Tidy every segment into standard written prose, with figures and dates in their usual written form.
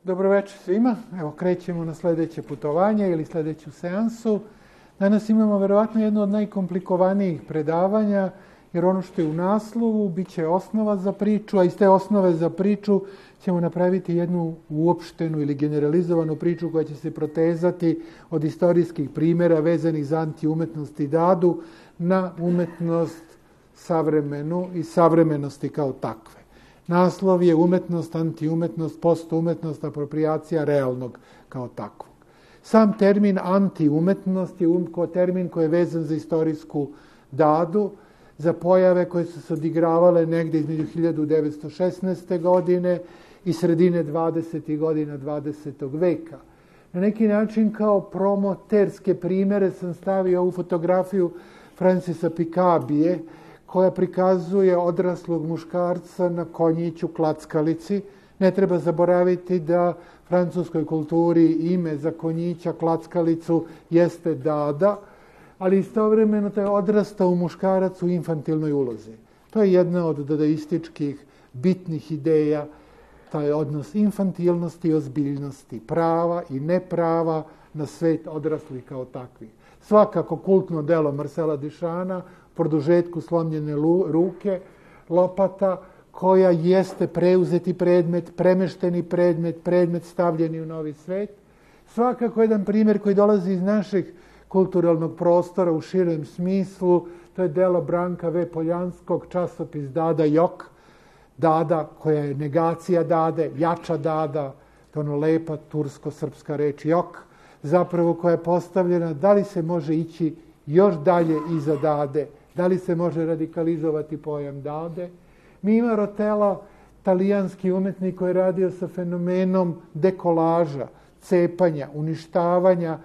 Dobroveče svima. Evo, krećemo na sledeće putovanje ili sledeću seansu. Danas imamo verovatno jedno od najkomplikovanijih predavanja, jer ono što je u naslovu bit će osnova za priču, a iz te osnove za priču ćemo napraviti jednu uopštenu ili generalizovanu priču koja će se protezati od istorijskih primjera vezanih za antiumetnost i Dadu na umetnost savremenu i savremenosti kao takve. Naslov je umetnost, antiumetnost, postumetnost, apropriacija realnog kao takvog. Sam termin antiumetnost je termin koji je vezan za istorijsku Dadu, za pojave koje su se odigravale negde između 1916. godine i sredine 20. godina 20. veka. Na neki način kao promoterske primere sam stavio ovu fotografiju Francisa Picabije, koja prikazuje odraslog muškarca na konjiću klackalici. Ne treba zaboraviti da francuskoj kulturi ime za konjića klackalicu jeste Dada, ali istovremeno to je odrastao muškarac u infantilnoj ulozi. To je jedna od dadaističkih bitnih ideja, taj odnos infantilnosti i ozbiljnosti, prava i neprava na svet odraslih kao takvih. Svakako kultno delo Marcela Duchampa, produžetku slomljene ruke, lopata, koja jeste preuzeti predmet, premešteni predmet stavljeni u novi svet. Svakako jedan primjer koji dolazi iz našeg kulturalnog prostora u širem smislu, to je delo Branka V. Poljanskog, časopis Dada Jok. Dada koja je negacija Dade, jača Dada, to je ono lepa tursko-srpska reč Jok, zapravo koja je postavljena da li se može ići još dalje iza Dade, da li se može radikalizovati pojam Dade. Mima Rotella, talijanski umetnik koji je radio sa fenomenom dekolaža, cepanja, uništavanja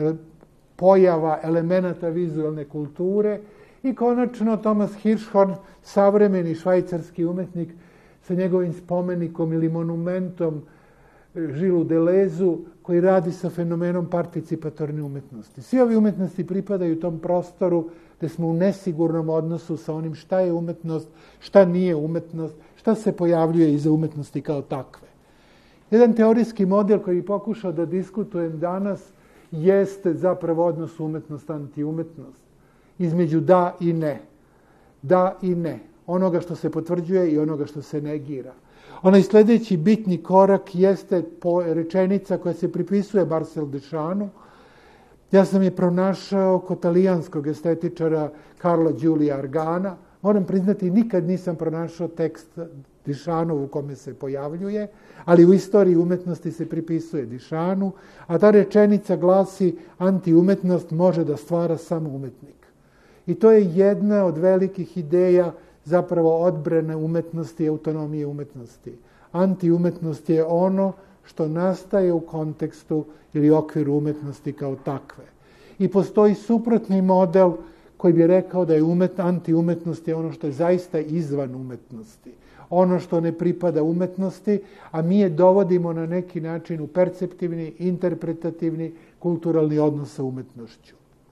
pojava elemenata vizualne kulture. I konačno Thomas Hirschhorn, savremeni švajcarski umetnik sa njegovim spomenikom ili monumentom Žilu Delezu, koji radi sa fenomenom participatorne umetnosti. Svi ovi umetnosti pripadaju tom prostoru gde smo u nesigurnom odnosu sa onim šta je umetnost, šta nije umetnost, šta se pojavljuje iza umetnosti kao takve. Jedan teorijski model koji pokušao da diskutujem danas jeste zapravo odnos umetnost-antiumetnost. Između da i ne. Da i ne. Onoga što se potvrđuje i onoga što se negira. Onaj sledeći bitni korak jeste rečenica koja se pripisuje Marcelu Duchampu. Ja sam je pronašao kod talijanskog estetičara Carlo Giulio Argana. Moram priznati, nikad nisam pronašao tekst Duchampov u kome se pojavljuje, ali u istoriji umetnosti se pripisuje Duchampu, a ta rečenica glasi: antiumetnost može da stvara samo umetnik. I to je jedna od velikih ideja zapravo odbrane umetnosti i autonomije umetnosti. Antiumetnost je ono što nastaje u kontekstu ili okviru umetnosti kao takve. I postoji suprotni model koji bi rekao da je antiumetnost je ono što je zaista izvan umetnosti. Ono što ne pripada umetnosti, a mi je dovodimo na neki način u perceptivni, interpretativni, kulturalni odnos sa umetnošću.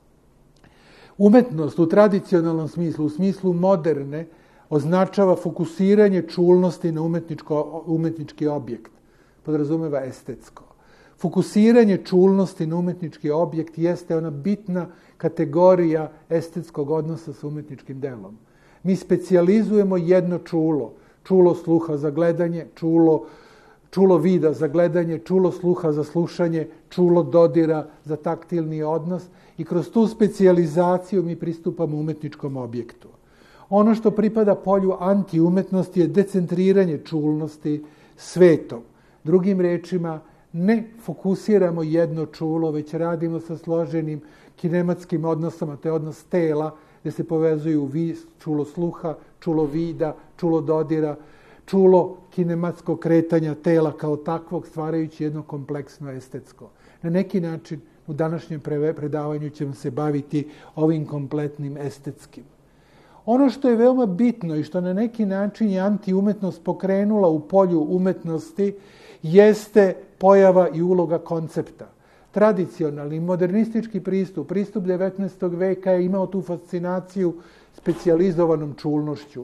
Umetnost u tradicionalnom smislu, u smislu moderne, označava fokusiranje čulnosti na umetnički objekt. Podrazumeva estetsko. Fokusiranje čulnosti na umetnički objekt jeste ona bitna kategorija estetskog odnosa sa umetničkim delom. Mi specijalizujemo jedno čulo. Čulo sluha za gledanje, čulo vida za gledanje, čulo sluha za slušanje, čulo dodira za taktilni odnos i kroz tu specijalizaciju mi pristupamo umetničkom objektu. Ono što pripada polju antiumetnosti je decentriranje čulnosti svetom. Drugim rečima, ne fokusiramo jedno čulo, već radimo sa složenim kinematskim odnosom, a to je odnos tela, gde se povezuju čulo sluha, čulo vida, čulo dodira, čulo kinematskog kretanja tela kao takvog, stvarajući jedno kompleksno estetsko. Na neki način u današnjem predavanju ćemo se baviti ovim kompletnim estetskim. Ono što je veoma bitno i što na neki način je antiumetnost pokrenula u polju umetnosti jeste pojava i uloga koncepta. Tradicionalni, modernistički pristup 19. veka je imao tu fascinaciju specijalizovanom čulnošću.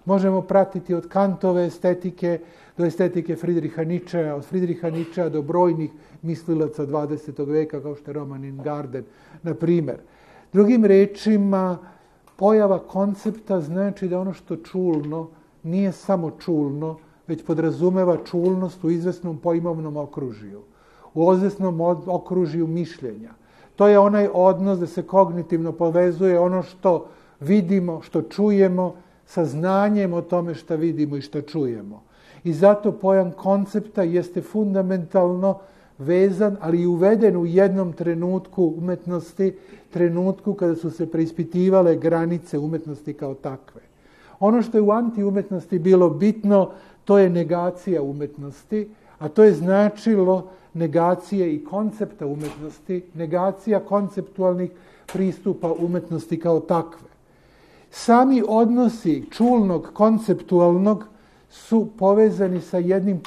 možemo pratiti od Kantove estetike do estetike Friedricha Nietzschea, od Friedricha Nietzschea do brojnih mislilaca 20. veka kao što je Roman Ingarden, na primjer. Drugim rečima, pojava koncepta znači da ono što čulno nije samo čulno, već podrazumeva čulnost u izvesnom pojmovnom okružju, u izvesnom okružju mišljenja. To je onaj odnos da se kognitivno povezuje ono što vidimo, što čujemo, sa znanjem o tome što vidimo i što čujemo. I zato pojam koncepta jeste fundamentalno vezan, ali i uveden u jednom trenutku umetnosti, trenutku kada su se preispitivale granice umetnosti kao takve. Ono što je u antiumetnosti bilo bitno, to je negacija umetnosti, a to je značilo negacije i koncepta umetnosti, negacija konceptualnih pristupa umetnosti kao takve. Sami odnosi čulnog, konceptualnog su povezani sa jednim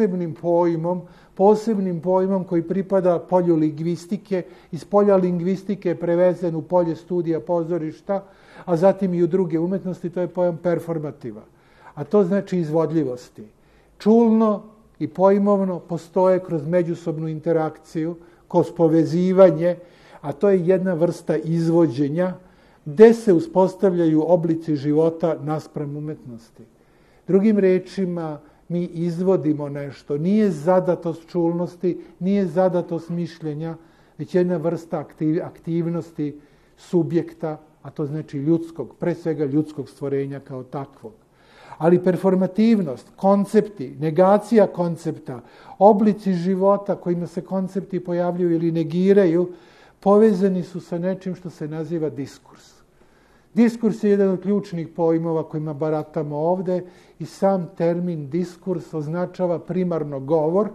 posebnim pojmom koji pripada polju lingvistike, iz polja lingvistike prevezen u polje studija pozorišta, a zatim i u druge umetnosti, to je pojam performativa. A to znači izvodljivosti. Čulno i pojmovno postoje kroz međusobnu interakciju, kroz povezivanje, a to je jedna vrsta izvođenja gde se uspostavljaju oblici života naspram umetnosti. Drugim rečima, mi izvodimo nešto. Nije zadatost čulnosti, nije zadatost mišljenja, već jedna vrsta aktivnosti subjekta, a to znači ljudskog, pre svega ljudskog stvorenja kao takvog. Ali performativnost, koncepti, negacija koncepta, oblici života kojima se koncepti pojavljuju ili negiraju, povezani su sa nečim što se naziva diskurs. Diskurs je jedan od ključnih pojmova kojima baratamo ovde i sam termin diskurs označava primarno govor,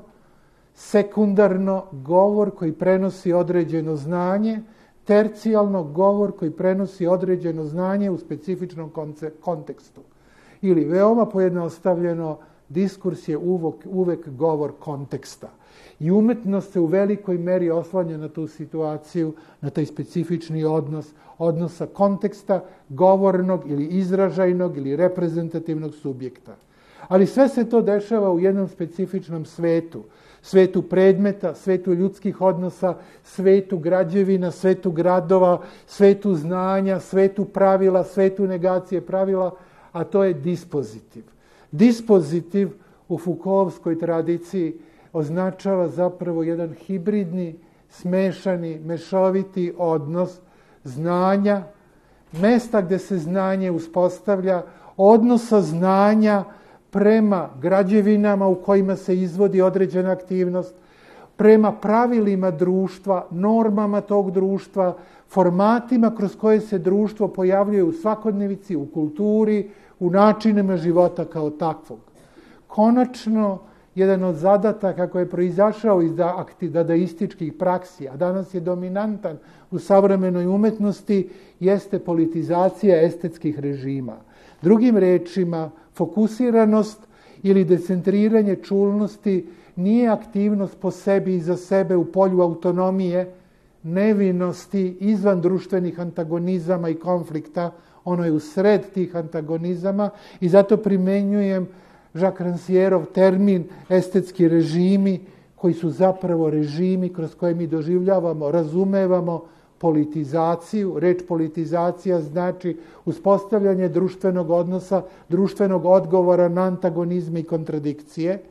sekundarno govor koji prenosi određeno znanje, tercijalno govor koji prenosi određeno znanje u specifičnom kontekstu. Ili veoma pojednostavljeno, diskurs je uvek govor konteksta. I umetnost se u velikoj meri oslanja na tu situaciju, na taj specifični odnosa konteksta, govornog ili izražajnog ili reprezentativnog subjekta. Ali sve se to dešava u jednom specifičnom svetu. Svetu predmeta, svetu ljudskih odnosa, svetu građevina, svetu gradova, svetu znanja, svetu pravila, svetu negacije pravila, a to je dispozitiv. Dispozitiv u Foucaultovskoj tradiciji označava zapravo jedan hibridni, smešani, mešoviti odnos znanja, mesta gde se znanje uspostavlja, odnosa znanja prema građevinama u kojima se izvodi određena aktivnost, prema pravilima društva, normama tog društva, formatima kroz koje se društvo pojavljuje u svakodnevici, u kulturi, u načinima života kao takvog. Konačno, jedan od zadataka koji je proizašao iz dadaističkih praksi, a danas je dominantan u savremenoj umetnosti, jeste politizacija estetskih režima. Drugim rečima, fokusiranost ili decentriranje čulnosti nije aktivnost po sebi i za sebe u polju autonomije, nevinosti, izvan društvenih antagonizama i konflikta, ono je u sred tih antagonizama i zato primenjujem Jacques Rancièreov termin estetski režimi, koji su zapravo režimi kroz koje mi doživljavamo, razumevamo politizaciju. Reč politizacija znači uspostavljanje društvenog odnosa, društvenog odgovora na antagonizme i kontradikcije.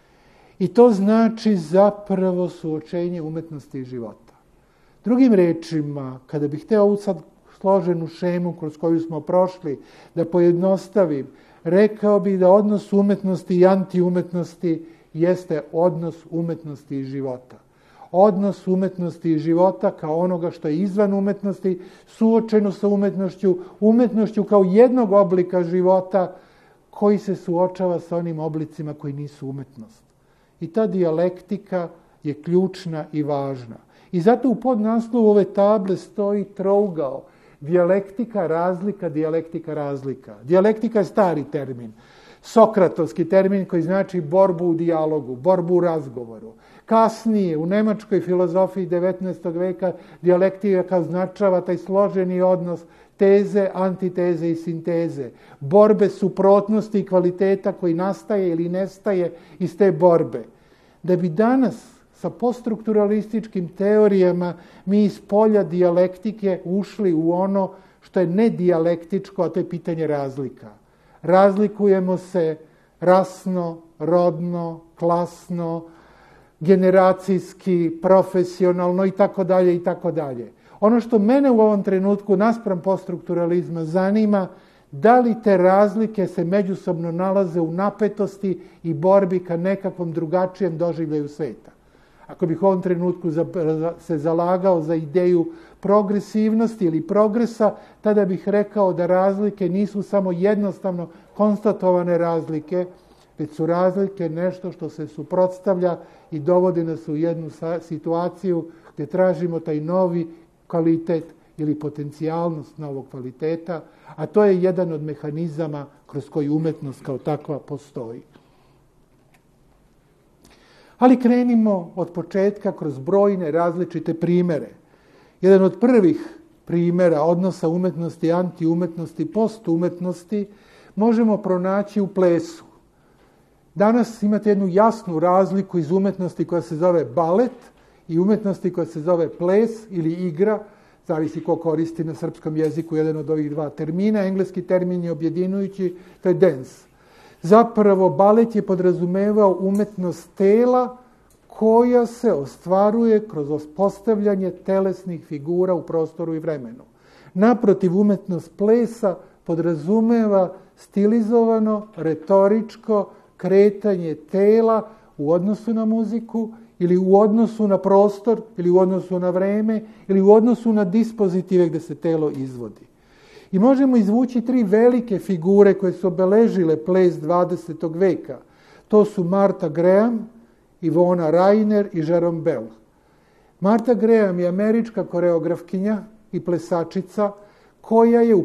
I to znači zapravo suočenje umetnosti i života. Drugim rečima, kada bih hteo ovu sad složenu šemu kroz koju smo prošli da pojednostavim, rekao bih da odnos umetnosti i antiumetnosti jeste odnos umetnosti i života. Odnos umetnosti i života kao onoga što je izvan umetnosti, suočeno sa umetnošću kao jednog oblika života koji se suočava sa onim oblicima koji nisu umetnost. I ta dijalektika je ključna i važna. I zato u podnaslovu ove table stoji trougao. Dijalektika, razlika, dijalektika, razlika. Dijalektika je stari termin. sokratovski termin koji znači borbu u dijalogu, borbu u razgovoru. Kasnije, u nemačkoj filozofiji 19. veka, dijalektika označava taj složeni odnos teze, antiteze i sinteze. Borbe suprotnosti i kvaliteta koji nastaje ili nestaje iz te borbe. Da bi danas sa poststrukturalističkim teorijama mi iz polja dijalektike ušli u ono što je nedijalektičko, a to je pitanje razlika. Razlikujemo se rasno, rodno, klasno, generacijski, profesionalno i tako dalje i tako dalje. Ono što mene u ovom trenutku naspram poststrukturalizma zanima, da li te razlike se međusobno nalaze u napetosti i borbi ka nekakvom drugačijem doživljaju sveta. Ako bih u ovom trenutku se zalagao za ideju progresivnosti ili progresa, tada bih rekao da razlike nisu samo jednostavno konstatovane razlike, već su razlike nešto što se suprotstavlja i dovodi nas u jednu situaciju gdje tražimo taj novi kvalitet ili potencijalnost novog kvaliteta, a to je jedan od mehanizama kroz koji umetnost kao takva postoji. Ali krenimo od početka kroz brojne različite primere. Jedan od prvih primjera odnosa umetnosti, antiumetnosti, postumetnosti možemo pronaći u plesu. Danas imate jednu jasnu razliku iz umetnosti koja se zove balet i umetnosti koja se zove ples ili igra, zavisi ko koristi na srpskom jeziku jedan od ovih dva termina. Engleski termin je objedinujući, to je dance. Zapravo, balet je podrazumevao umetnost tela koja se ostvaruje kroz uspostavljanje telesnih figura u prostoru i vremenu. Naprotiv, umetnost plesa podrazumeva stilizovano, retoričko kretanje tela u odnosu na muziku ili u odnosu na prostor ili u odnosu na vreme ili u odnosu na dispozitive gdje se telo izvodi. I možemo izvući tri velike figure koje su obeležile ples 20. veka. To su Martha Graham, Ivona Rainer i Jerome Bell. Martha Graham je američka koreografkinja i plesačica koja je u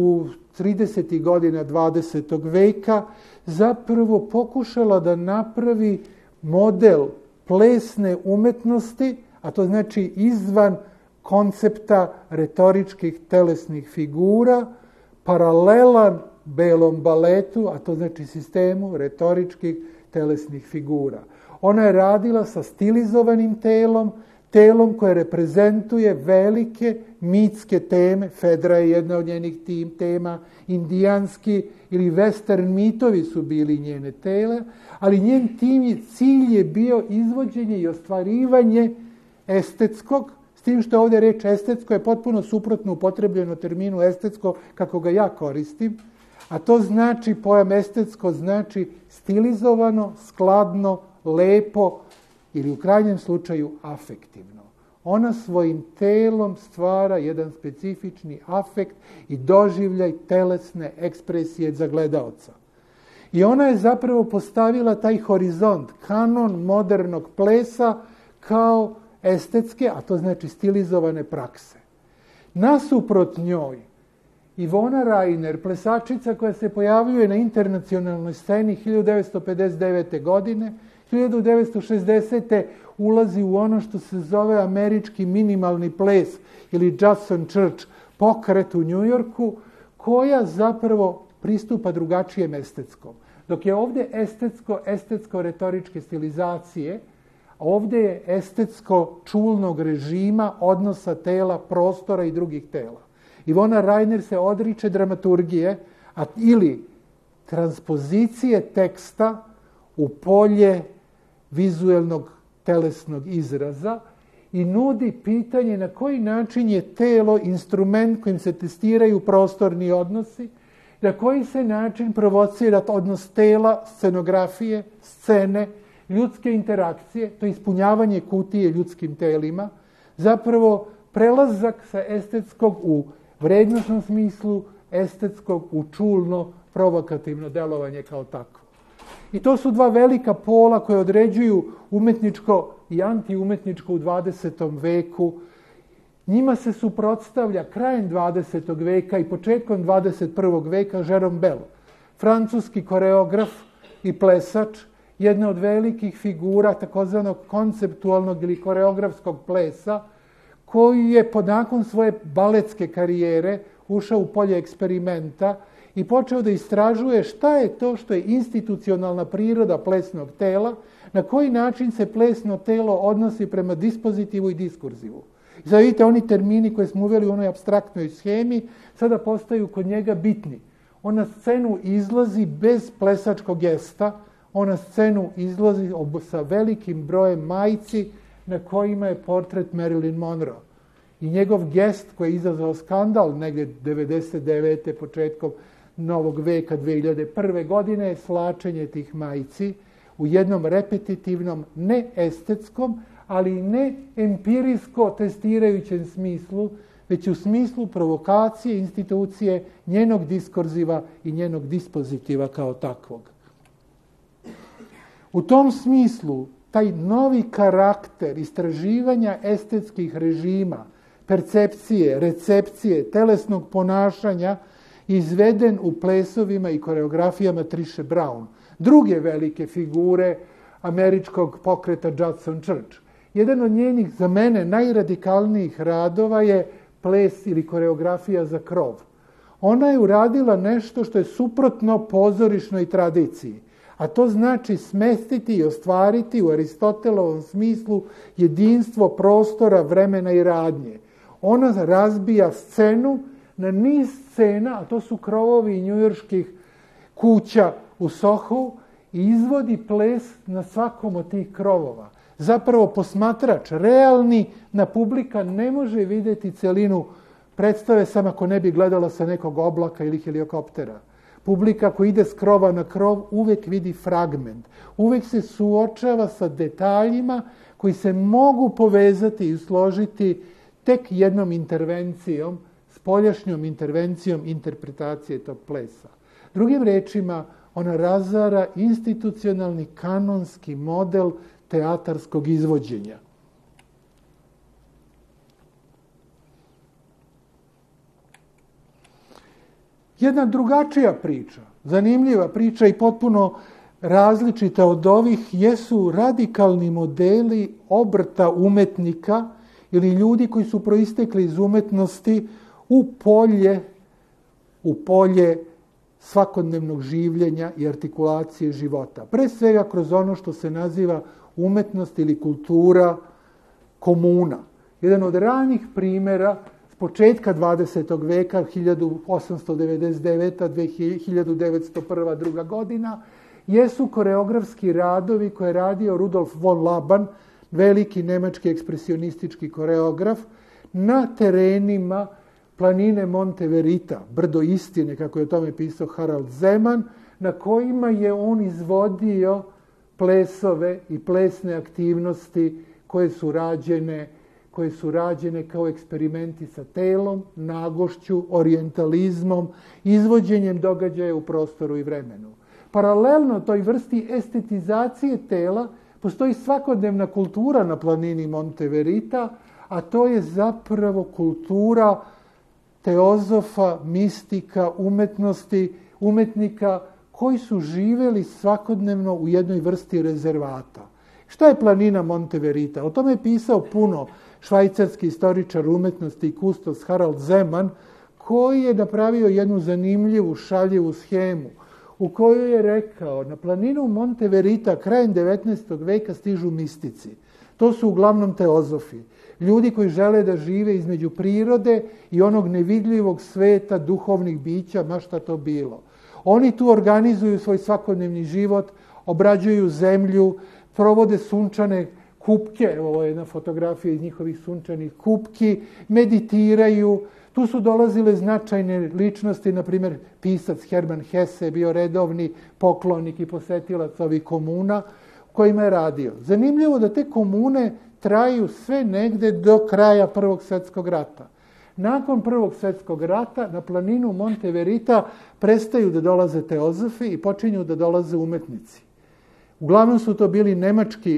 30. godina 20. veka zapravo pokušala da napravi model plesne umetnosti, a to znači izvan koncepta retoričkih telesnih figura, paralelan belom baletu, a to znači sistemu retoričkih telesnih figura. Ona je radila sa stilizovanim telom koje reprezentuje velike mitske teme. Fedra je jedna od njenih tema, indijanski ili western mitovi su bili njene tela, ali njen cilj je bio izvođenje i ostvarivanje estetskog, s tim što ovdje reč estetsko je potpuno suprotno upotrebljeno terminu estetsko kako ga ja koristim, a to znači, pojam estetsko znači stilizovano, skladno, lepo ili u krajnjem slučaju afektivno. Ona svojim telom stvara jedan specifični afekt i doživljaj telesne ekspresije za gledaoca. I ona je zapravo postavila taj horizont, kanon modernog plesa kao estetske, a to znači stilizovane prakse. Nasuprot njoj, Ivona Rainer, plesačica koja se pojavljuje na internacionalnoj sceni 1959. godine, 1960. ulazi u ono što se zove američki minimalni ples ili Judson Church pokret u New Yorku, koja zapravo pristupa drugačijem estetskom. Dok je ovdje estetsko-retoričke stilizacije, ovdje je estetsko čulnog režima, odnosa tela, prostora i drugih tela. Ivona Rainer se odriče dramaturgije ili transpozicije teksta u polje vizuelnog telesnog izraza i nudi pitanje na koji način je telo instrument kojim se testiraju prostorni odnosi, na koji se način provocira odnos tela, scenografije, scene, ljudske interakcije, to je ispunjavanje kutije ljudskim telima, zapravo prelazak sa estetskog u vrednosnom smislu, estetskog u čulno, provokativno delovanje kao takvo. I to su dva velika pola koje određuju umetničko i antiumetničko u 20. veku. Njima se suprotstavlja krajem 20. veka i početkom 21. veka Jerome Bell, francuski koreograf i plesač, jedna od velikih figura takozvanog konceptualnog ili koreografskog plesa, koji je nakon svoje baletske karijere ušao u polje eksperimenta i počeo da istražuje šta je to što je institucionalna priroda plesnog tela, na koji način se plesno telo odnosi prema dispozitivu i diskurzivu. I sad vidite, oni termini koje smo uveli u onoj apstraktnoj schemi sada postaju kod njega bitni. On na scenu izlazi bez plesačkog gesta, on na scenu izlazi sa velikim brojem majici na kojima je portret Marilyn Monroe. I njegov gest koji je izazvao skandal negdje 99. početkom novog veka 2001. godine je slačenje tih majici u jednom repetitivnom, ne estetskom, ali i ne empirijsko testirajućem smislu, već u smislu provokacije institucije, njenog diskurziva i njenog dispozitiva kao takvog. U tom smislu, taj novi karakter istraživanja estetskih režima, percepcije, recepcije, telesnog ponašanja, izveden u plesovima i koreografijama Trishe Brown, druge velike figure američkog pokreta Judson Church. Jedan od njenih, za mene, najradikalnijih radova je ples ili koreografija za krov. Ona je uradila nešto što je suprotno pozorišnoj tradiciji, a to znači smestiti i ostvariti u Aristotelovom smislu jedinstvo prostora, vremena i radnje. Ona razbija scenu na niz scena, a to su krovovi njujorških kuća u Sohu, i izvodi ples na svakom od tih krovova. Zapravo posmatrač, realni na publika, ne može vidjeti celinu predstave samo ako ne bi gledala sa nekog oblaka ili helikoptera. Publika koja ide s krova na krov uvijek vidi fragment. Uvijek se suočava sa detaljima koji se mogu povezati i složiti tek jednom intervencijom, spoljašnjom intervencijom interpretacije tog plesa. Drugim rečima, ona razara institucionalni kanonski model teatarskog izvođenja. Jedna drugačija priča, zanimljiva priča i potpuno različita od ovih, jesu radikalni modeli obrta umetnika ili ljudi koji su proistekli iz umetnosti u polje svakodnevnog življenja i artikulacije života. Pre svega kroz ono što se naziva umetnost ili kultura komuna. Jedan od ranih primjera s početka 20. veka, 1899. 1901. druga godina, jesu koreografski radovi koje je radio Rudolf von Laban, veliki nemački ekspresionistički koreograf, na terenima planine Monte Verita, brdo istine, kako je o tome pisao Harald Zeman, na kojima je on izvodio plesove i plesne aktivnosti koje su rađene kao eksperimenti sa telom, nagošću, orijentalizmom, izvođenjem događaja u prostoru i vremenu. Paralelno toj vrsti estetizacije tela postoji svakodnevna kultura na planini Monte Verita, a to je zapravo kultura teozofa, mistika, umetnika koji su živjeli svakodnevno u jednoj vrsti rezervata. Šta je planina Monte Verita? O tome je pisao puno švajcarski istoričar umetnosti i kustos Harald Zeman, koji je napravio jednu zanimljivu, šaljivu schemu u kojoj je rekao, na planinu Monte Verita krajem 19. veka stižu mistici. To su uglavnom teozofi. Ljudi koji žele da žive između prirode i onog nevidljivog sveta duhovnih bića, ma šta to bilo. Oni tu organizuju svoj svakodnevni život, obrađuju zemlju, provode sunčane kupke, ovo je jedna fotografija iz njihovih sunčanih kupki, meditiraju. Tu su dolazile značajne ličnosti, na primjer pisac Hermann Hesse, bio redovni poklonik i posetilac ovih komuna kojima je radio. Zanimljivo da te komune traju sve negde do kraja Prvog svjetskog rata. Nakon Prvog svjetskog rata na planinu Monte Verita prestaju da dolaze teozofi i počinju da dolaze umetnici. Uglavnom su to bili nemački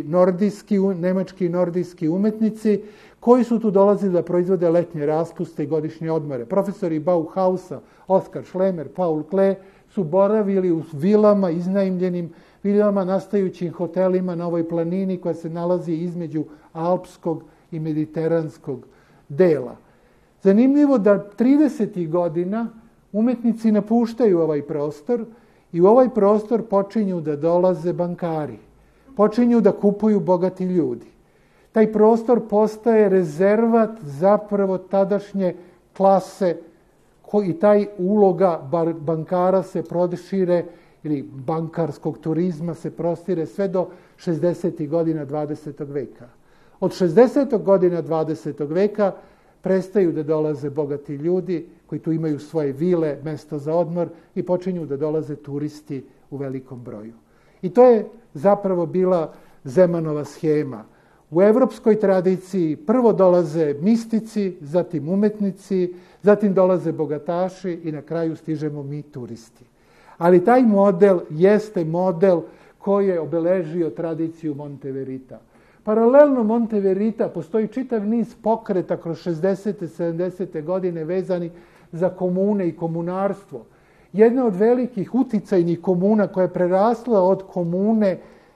i nordijski umetnici koji su tu dolazili da proizvode letnje raspuste i godišnje odmore. Profesori Bauhausa, Oskar Schlemmer, Paul Klee su boravili u vilama, iznajmljenim vilama, nastajućim hotelima na ovoj planini koja se nalazi između alpskog i mediteranskog dela. Zanimljivo da 30. godina umetnici napuštaju ovaj prostor i u ovaj prostor počinju da dolaze bankari. Počinju da kupuju bogati ljudi. Taj prostor postaje rezervat zapravo tadašnje klase i taj uloga bankara se prošire ili bankarskog turizma se prostire sve do 60. godina 20. veka. Od 60. godina 20. veka prestaju da dolaze bogati ljudi koji tu imaju svoje vile, mjesto za odmor i počinju da dolaze turisti u velikom broju. I to je zapravo bila Zemanova schema. U evropskoj tradiciji prvo dolaze mistici, zatim umetnici, zatim dolaze bogataši i na kraju stižemo mi turisti. Ali taj model jeste model koji je obeležio tradiciju Monteverita. Paralelno Monteverita postoji čitav niz pokreta kroz 60. 70. godine vezani za komune i komunarstvo. Jedna od velikih uticajnih komuna koja je prerasla od komune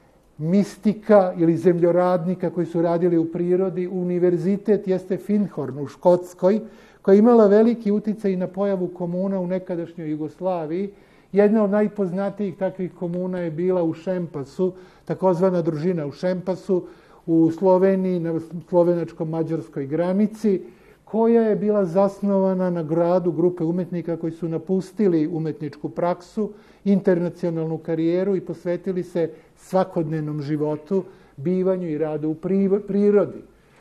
mistika ili zemljoradnika koji su radili u prirodi, univerzitet jeste Findhorn u Škotskoj, koja je imala veliki uticaj na pojavu komuna u nekadašnjoj Jugoslaviji. Jedna od najpoznatijih takvih komuna je bila u Šempasu, takozvana družina u Šempasu, u Sloveniji, na slovenačko-mađarskoj granici, koja je bila zasnovana na gradu grupe umetnika koji su napustili umetničku praksu, internacionalnu karijeru i posvetili se svakodnevnom životu, bivanju i radu u prirodi.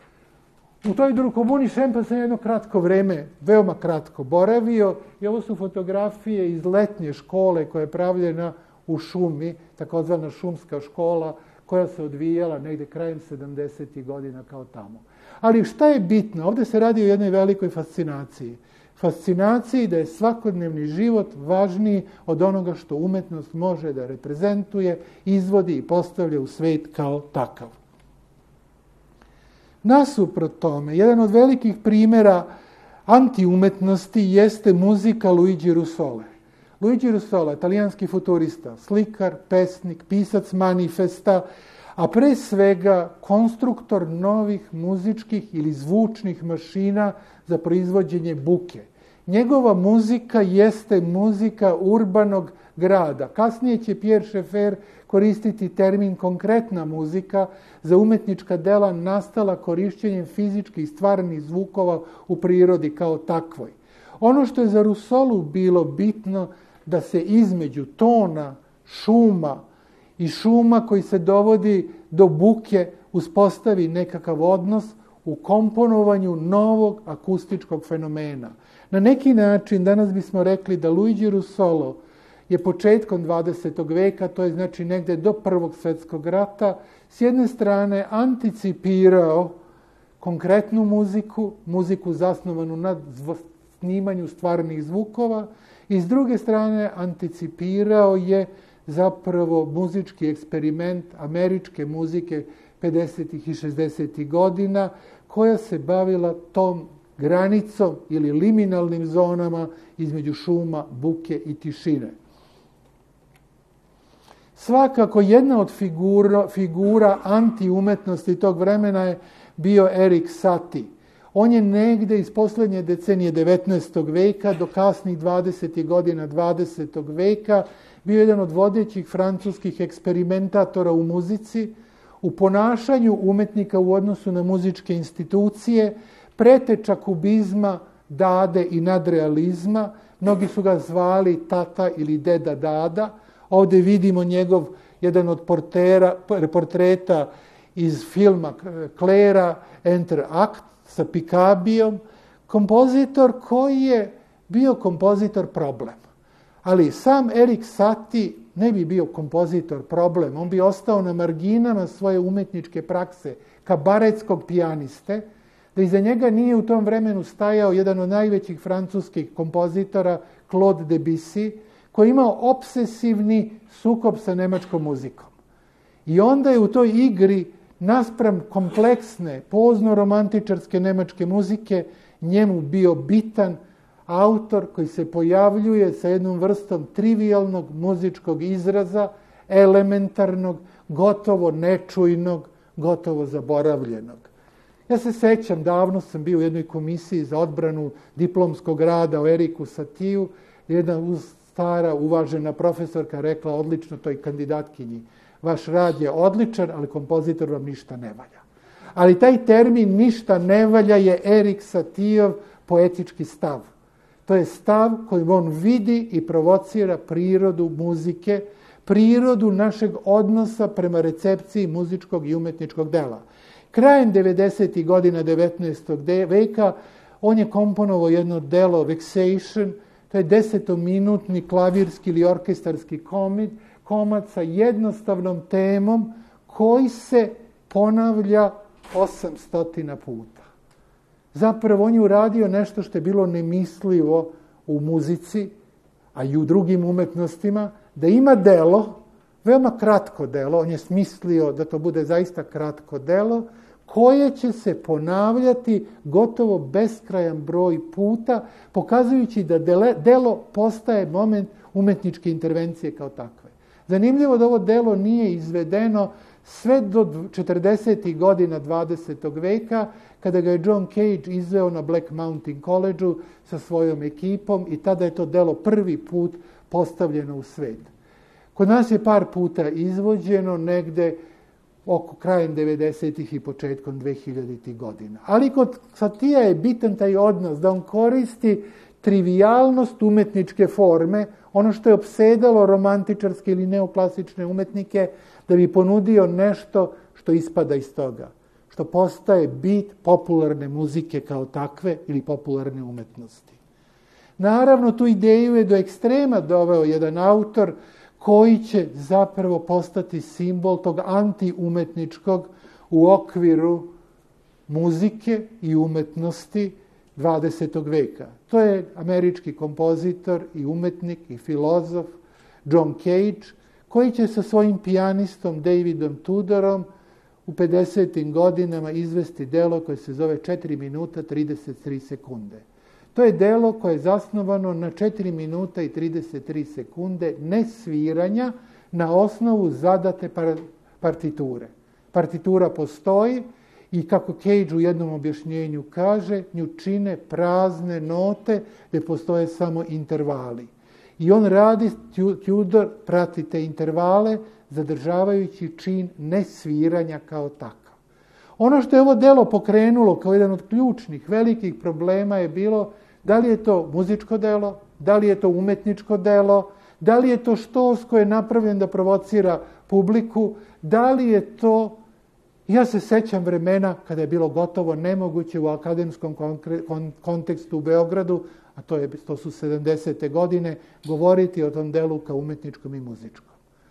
U toj komuni Šempas sam jedno kratko vreme, veoma kratko boravio i ovo su fotografije iz letnje škole koja je pravljena u šumi, takozvana šumska škola, koja se odvijala negde krajem 70. godina kao tamo. Ali šta je bitno? Ovdje se radi o jednoj velikoj fascinaciji. Fascinaciji da je svakodnevni život važniji od onoga što umetnost može da reprezentuje, izvodi i postavlja u svet kao takav. Nasuprot tome, jedan od velikih primjera antiumetnosti jeste muzika Luigi Russole. Luigi Russole, italijanski futurista, slikar, pesnik, pisac manifesta, a pre svega konstruktor novih muzičkih ili zvučnih mašina za proizvođenje buke. Njegova muzika jeste muzika urbanog grada. Kasnije će Pierre Schaeffer koristiti termin konkretna muzika za umetnička dela nastala korišćenjem fizičkih stvarnih zvukova u prirodi kao takvoj. Ono što je za Russolu bilo bitno da se između tona, šuma i šuma koji se dovodi do buke uspostavi nekakav odnos u komponovanju novog akustičkog fenomena. Na neki način danas bismo rekli da Luigi Russolo je početkom 20. veka, to je znači negde do Prvog svjetskog rata, s jedne strane anticipirao konkretnu muziku zasnovanu na snimanju stvarnih zvukova i s druge strane anticipirao je zapravo muzički eksperiment američke muzike 50. i 60. godina koja se bavila tom granicom ili liminalnim zonama između šuma, buke i tišine. Svakako jedna od figura antiumetnosti tog vremena je bio Erik Satie. On je negde iz posljednje decenije 19. veka do kasnih 20. godina 20. veka bio jedan od vodećih francuskih eksperimentatora u muzici, u ponašanju umetnika u odnosu na muzičke institucije, preteča kubizma, Dade i nadrealizma. Mnogi su ga zvali tata ili deda Dada. Ovdje vidimo njegov jedan od portreta iz filma Klera, Enter Act, sa Picabijom, kompozitor koji je bio kompozitor problem. Ali sam Erik Satie ne bi bio kompozitor problem, on bi ostao na marginama svoje umetničke prakse, kabaretskog pijaniste, da iza njega nije u tom vremenu stajao jedan od najvećih francuskih kompozitora, Claude Debussy, koji je imao obsesivni sukob sa nemačkom muzikom. I onda je u toj igri, naspram kompleksne, pozno-romantičarske nemačke muzike, njemu bio bitan autor koji se pojavljuje sa jednom vrstom trivialnog muzičkog izraza, elementarnog, gotovo nečujnog, gotovo zaboravljenog. Ja se sećam, davno sam bio u jednoj komisiji za odbranu diplomskog rada o Eriku Satiju. Jedna stara, uvažena profesorka rekla odlično toj kandidatkinji: vaš rad je odličan, ali kompozitor vam ništa ne valja. Ali taj termin ništa ne valja je Erik Satijov poetički stav. To je stav kojim on vidi i provocira prirodu muzike, prirodu našeg odnosa prema recepciji muzičkog i umetničkog dela. Krajem 90. godina 19. veka on je komponovao jedno delo Vexation, to je 10-minutni klavirski ili orkestarski komad sa jednostavnom temom koji se ponavlja 800 puta. Zapravo on je uradio nešto što je bilo nemislivo u muzici, a i u drugim umetnostima, da ima delo, veoma kratko delo, on je smislio da to bude zaista kratko delo, koje će se ponavljati gotovo beskrajan broj puta, pokazujući da delo postaje moment umetničke intervencije kao takve. Zanimljivo da ovo delo nije izvedeno sve do 40. godina 20. veka, kada ga je John Cage izveo na Black Mountain College-u sa svojom ekipom i tada je to delo prvi put postavljeno u svet. Kod nas je par puta izvođeno negde oko krajem 90. i početkom 2000. godina. Ali kod Satija je bitan taj odnos da on koristi trivijalnost umetničke forme, ono što je opsedalo romantičarske ili neoklasične umetnike, da bi ponudio nešto što ispada iz toga, što postaje bit popularne muzike kao takve ili popularne umetnosti. Naravno, tu ideju je do ekstrema doveo jedan autor koji će zapravo postati simbol tog antiumetničkog u okviru muzike i umetnosti 20. veka. To je američki kompozitor i umetnik i filozof John Cage, koji će sa svojim pijanistom Davidom Tudorom u 50. godinama izvesti delo koje se zove 4 minuta 33 sekunde. To je delo koje je zasnovano na 4 minuta i 33 sekunde nesviranja na osnovu zadate partiture. Partitura postoji i kako Cage u jednom objašnjenju kaže, nju čine prazne note gdje postoje samo intervali. I on radi, Tudor prati te intervale, zadržavajući čin nesviranja kao takav. Ono što je ovo delo pokrenulo kao jedan od ključnih, velikih problema je bilo da li je to muzičko delo, da li je to umetničko delo, da li je to štos koji je napravljen da provocira publiku, da li je to... Ja se sećam vremena kada je bilo gotovo nemoguće u akademskom kontekstu u Beogradu, a to su 70. godine, govoriti o tom delu kao umetničkom i muzičkom.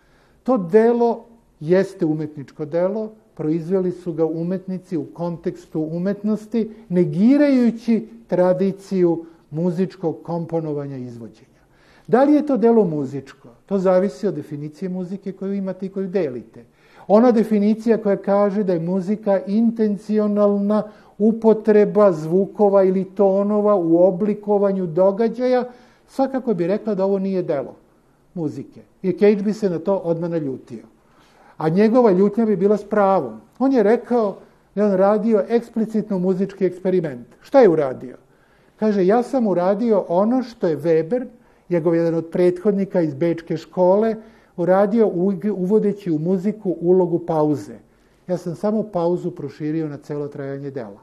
To delo jeste umetničko delo, proizveli su ga umetnici u kontekstu umetnosti, negirajući tradiciju muzičkog komponovanja i izvođenja. Da li je to delo muzičko? To zavisi od definicije muzike koju imate i koju delite. Ona definicija koja kaže da je muzika intencionalna upotreba zvukova ili tonova u oblikovanju događaja, svakako bi rekla da ovo nije delo muzike. I Cage bi se na to odmah naljutio. A njegova ljutnja bi bila s pravom. On je rekao da je on radio eksplicitno muzički eksperiment. Šta je uradio? Kaže, ja sam uradio ono što je Weber, njegov jedan od prethodnika iz Bečke škole, uradio uvodeći u muziku ulogu pauze. Ja sam samo pauzu proširio na celo trajanje dela.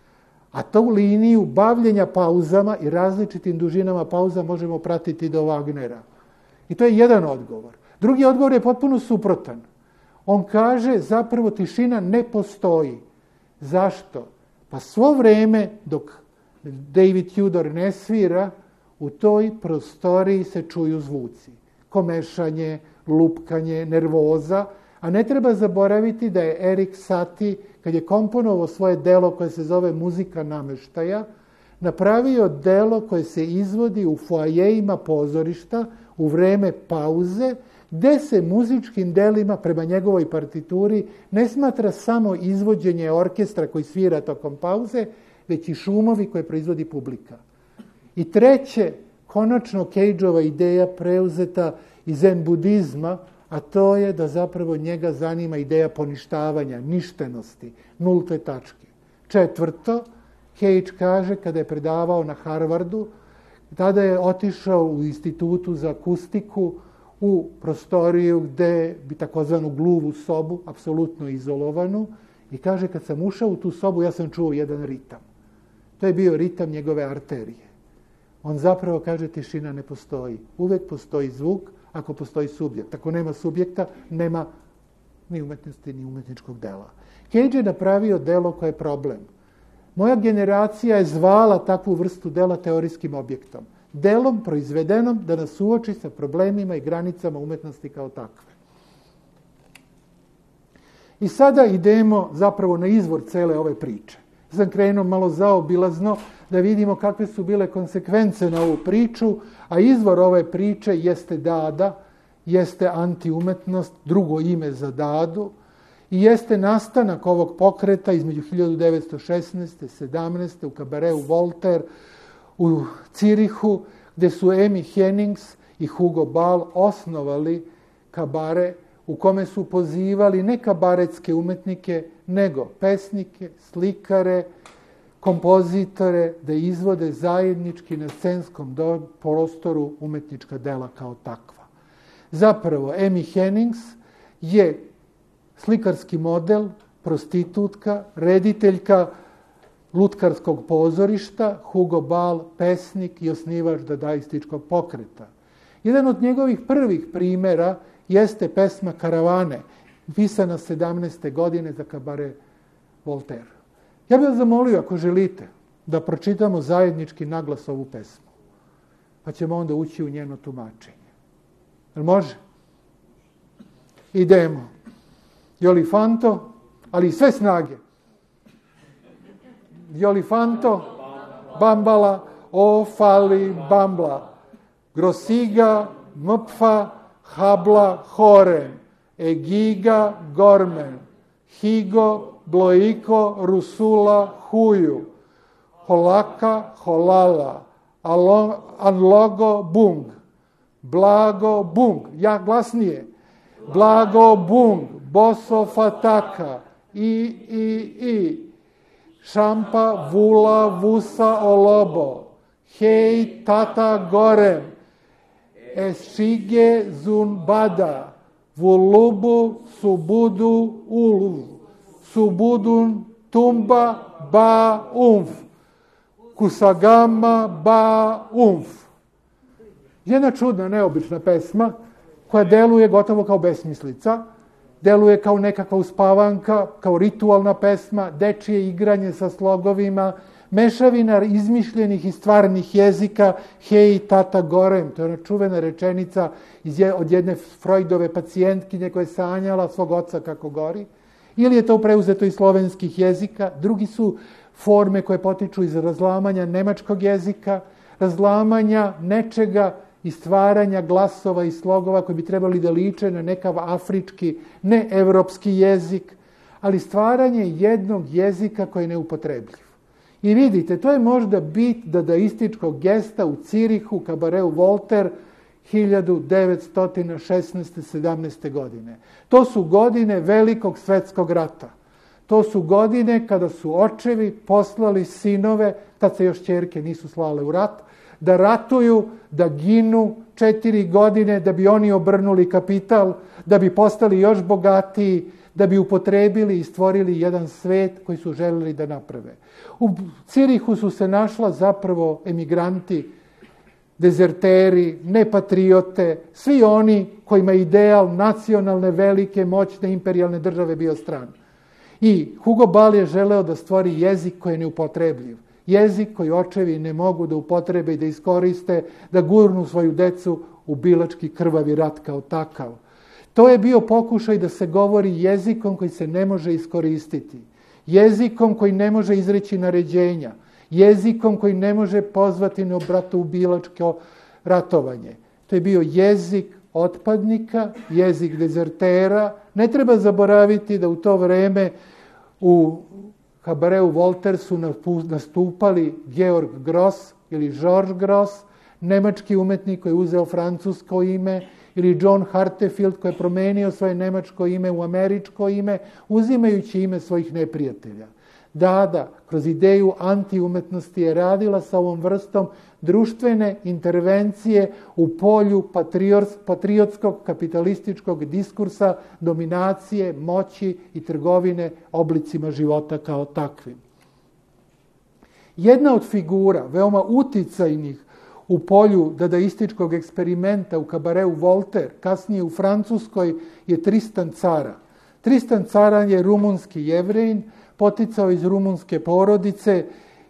A tu liniju bavljenja pauzama i različitim dužinama pauza možemo pratiti do Wagnera. I to je jedan odgovor. Drugi odgovor je potpuno suprotan. On kaže, zapravo tišina ne postoji. Zašto? Pa svo vreme dok David Tudor ne svira, u toj prostoriji se čuju zvuci. Komešanje, lupkanje, nervoza, a ne treba zaboraviti da je Erik Satie, kad je komponovao svoje delo koje se zove Muzika nameštaja, napravio delo koje se izvodi u foajejima pozorišta u vreme pauze, gde se muzičkim delima prema njegovoj partituri ne smatra samo izvođenje orkestra koji svira tokom pauze, već i šumovi koje proizvodi publika. I treće, konačno Cageova ideja preuzeta iz zen budizma, a to je da zapravo njega zanima ideja poništavanja, ništenosti, nulte tačke. Četvrto, Cage kaže, kada je predavao na Harvardu, tada je otišao u institutu za akustiku u prostoriju gde bi takozvanu gluvu sobu, apsolutno izolovanu, i kaže, kad sam ušao u tu sobu, ja sam čuo jedan ritam. To je bio ritam njegove arterije. On zapravo kaže, tišina ne postoji. Uvek postoji zvuk, ako postoji subjekt. Ako nema subjekta, nema ni umetnosti, ni umetničkog dela. Cage je napravio delo koje je problem. Moja generacija je zvala takvu vrstu dela teorijskim objektom. Delom proizvedenom da nas suoči sa problemima i granicama umetnosti kao takve. I sada idemo zapravo na izvor cele ove priče. Sam krenuo malo zaobilazno da vidimo kakve su bile konsekvence na ovu priču, a izvor ove priče jeste Dada, jeste antiumetnost, drugo ime za Dadu, i jeste nastanak ovog pokreta između 1916. i 17. u kabareu Voltaire u Cirihu, gde su Amy Hennings i Hugo Ball osnovali kabare u kome su pozivali ne kabaretske umetnike, nego pesnike, slikare, kompozitore, da izvode zajednički na scenskom prostoru umetnička dela kao takva. Zapravo, Amy Hennings je slikarski model, prostitutka, rediteljka lutkarskog pozorišta, Hugo Ball, pesnik i osnivač dadaističkog pokreta. Jedan od njegovih prvih primera jeste pesma Karavane, pisana 17. godine za kabare Voltaire. Ja bih vas zamolio, ako želite, da pročitamo zajednički naglas ovu pesmu, pa ćemo onda ući u njeno tumačenje. Jel može? Idemo. Jolifanto, ali sve snage. Jolifanto, bambala, o fali bambla, grosiga, mpfa, habla, horem, egiga, gormen, higo, bloiko, rusula, huju, holaka, holala, anlogo, bung, blago, bung, ja glasnije, blago, bung, boso, fataka, i, šampa, vula, vusa, olobo, hej, tata, gorem, esšige, zunbada, vulubu, subudu, uluv, subudun, tumba, ba, umf, kusagama, ba, umf. Jedna čudna, neobična pesma koja deluje gotovo kao besmislica, deluje kao nekakva uspavanka, kao ritualna pesma, dečije igranje sa slogovima, mešavina izmišljenih i stvarnih jezika, hej, tata, gorem. To je ona čuvena rečenica od jedne Freudove pacijentkinje koja je sanjala svog oca kako gori. Ili je to preuzeto iz slovenskih jezika. Drugi su forme koje potiču iz razlamanja nemačkog jezika, razlamanja nečega i stvaranja glasova i slogova koji bi trebali da liče na nekav afrički, ne evropski jezik, ali stvaranje jednog jezika koji je neupotrebljiv. I vidite, to je možda bit dadaističkog gesta u Cirihu, kabareu Voltaire, 1916. 17. godine. To su godine Velikog svetskog rata. To su godine kada su očevi poslali sinove, tad se još ćerke nisu slale u rat, da ratuju, da ginu 4 godine, da bi oni obrnuli kapital, da bi postali još bogatiji, da bi upotrebili i stvorili jedan svet koji su želeli da naprave. U Cirihu su se našla zapravo emigranti, dezerteri, nepatriote, svi oni kojima je ideal nacionalne, velike, moćne, imperijalne države bio stran. I Hugo Ball je želeo da stvori jezik koji je neupotrebljiv. Jezik koji očevi ne mogu da upotrebe i da iskoriste, da gurnu svoju decu u bilački krvavi rat kao takav. To je bio pokušaj da se govori jezikom koji se ne može iskoristiti. Jezikom koji ne može izreći naređenja. Jezikom koji ne može pozvati na bratoubilačko ratovanje. To je bio jezik otpadnika, jezik dezertera. Ne treba zaboraviti da u to vreme u kabareu Voltaire su nastupali Georg Gross ili George Gross, nemački umetnik koji je uzeo francusko ime, ili John Hartefield koji je promenio svoje nemačko ime u američko ime, uzimajući ime svojih neprijatelja. Dada, kroz ideju antiumetnosti je radila sa ovom vrstom društvene intervencije u polju patriotskog kapitalističkog diskursa, dominacije, moći i trgovine oblicima života kao takvim. Jedna od figura veoma uticajnih u polju dadaističkog eksperimenta u kabareu Voltaire, kasnije u Francuskoj, je Tristan Tzara. Tristan Tzara je rumunski Jevrejin, poticao iz rumunske porodice,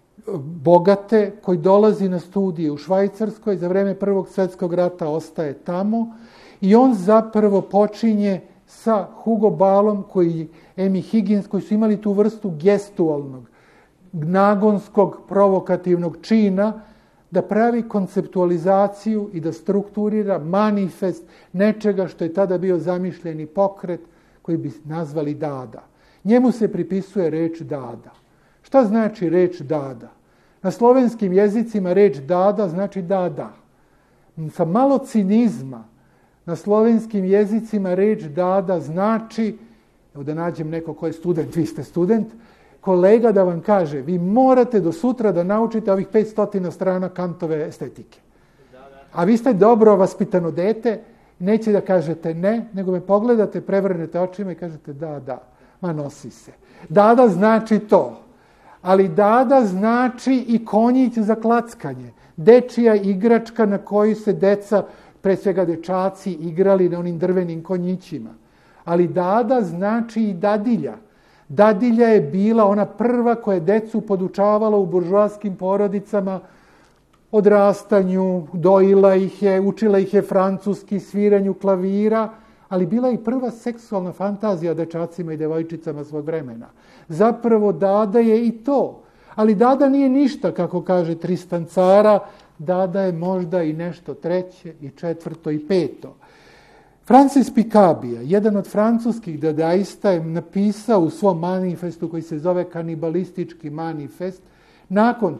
bogate, koji dolazi na studije u Švajcarskoj, za vreme Prvog svjetskog rata ostaje tamo i on zapravo počinje sa Hugo Ballom, Amy Higgins, koji su imali tu vrstu gestualnog, nagonskog, provokativnog čina, da pravi konceptualizaciju i da strukturira manifest nečega što je tada bio zamišljeni pokret koji bi nazvali Dada. Njemu se pripisuje reč Dada. Šta znači reč Dada? Na slovenskim jezicima reč Dada znači Dada. Sa malo cinizma na slovenskim jezicima reč Dada znači, evo da nađem neko ko je student, vi ste student, kolega da vam kaže, vi morate do sutra da naučite ovih 500 strana Kantove estetike. A vi ste dobro vaspitano dete, neće da kažete ne, nego me pogledate, prevrnete očima i kažete da, ma nosi se. Dada znači to, ali Dada znači i konjić za klackanje, dečija igračka na koju se deca, pre svega dečaci, igrali na onim drvenim konjićima. Ali Dada znači i dadilja. Dadilja je bila ona prva koja je decu podučavala u buržoaskim porodicama, odrastanju, dojila ih je, učila ih je francuski, sviranju klavira, ali bila je i prva seksualna fantazija dečacima i devojčicama svog vremena. Zapravo Dada je i to. Ali Dada nije ništa, kako kaže Tristan Tzara, Dada je možda i nešto treće, i četvrto, i peto. Francis Picabia, jedan od francuskih dadaista, je napisao u svom manifestu koji se zove Kanibalistički manifest, nakon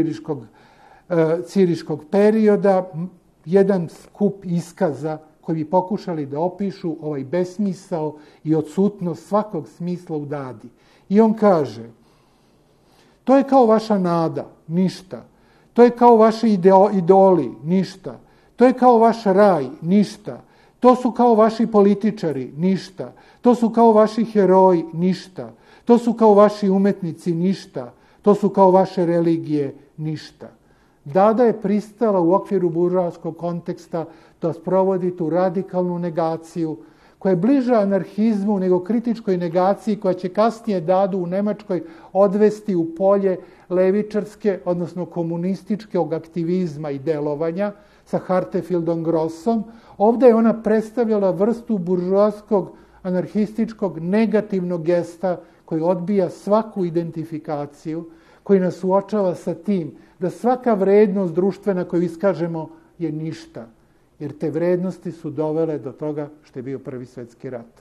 ciriškog perioda, jedan skup iskaza koji bi pokušali da opišu ovaj besmisao i odsutnost svakog smisla u Dadi. I on kaže, to je kao vaša nada, ništa. To je kao vaši idoli, ništa. To je kao vaš raj, ništa. To su kao vaši političari, ništa. To su kao vaši heroji, ništa. To su kao vaši umetnici, ništa. To su kao vaše religije, ništa. Dada je pristala u okviru buržoaskog konteksta da sprovodi tu radikalnu negaciju, koja je bliža anarhizmu nego kritičkoj negaciji, koja će kasnije Dadu u Nemačkoj odvesti u polje levičarske, odnosno komunističkog aktivizma i delovanja sa Hartefieldom Grossom. Ovdje je ona predstavljala vrstu buržoaskog, anarhističkog, negativnog gesta koji odbija svaku identifikaciju, koji nas suočava sa tim da svaka vrednost društvena koju iskažemo je ništa. Jer te vrednosti su dovele do toga što je bio Prvi svjetski rat.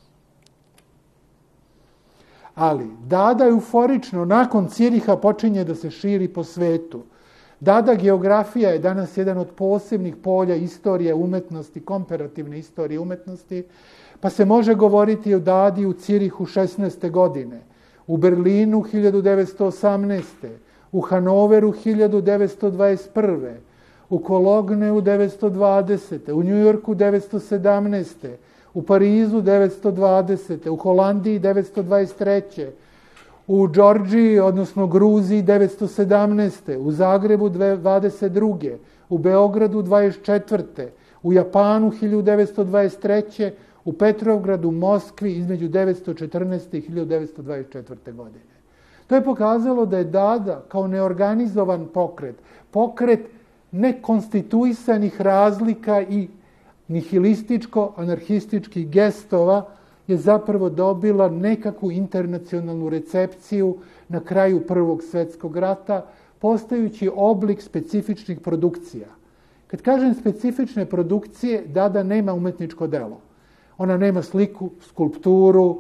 Ali Dada euforično nakon Ciriha počinje da se širi po svetu. Dada geografija je danas jedan od posebnih polja istorije umetnosti, komparativne istorije umetnosti, pa se može govoriti o Dadi u Cirihu 16. godine, u Berlinu 1918. u Hanoveru 1921. u Kologneu 1920. u Njujorku 1917. u Parizu 1920. u Holandiji 1923. u Đorđiji, odnosno Gruziji 1917. u Zagrebu 1922. u Beogradu 1924. u Japanu 1923. u Petrovgradu, Moskvi između 1914. i 1924. godine. To je pokazalo da je Dada kao neorganizovan pokret nekonstituisanih razlika i nihilističko-anarhističkih gestova je zapravo dobila nekakvu internacionalnu recepciju na kraju Prvog svjetskog rata, postajući oblik specifičnih produkcija. Kad kažem specifične produkcije, Dada nema umetničko delo. Ona nema sliku, skulpturu,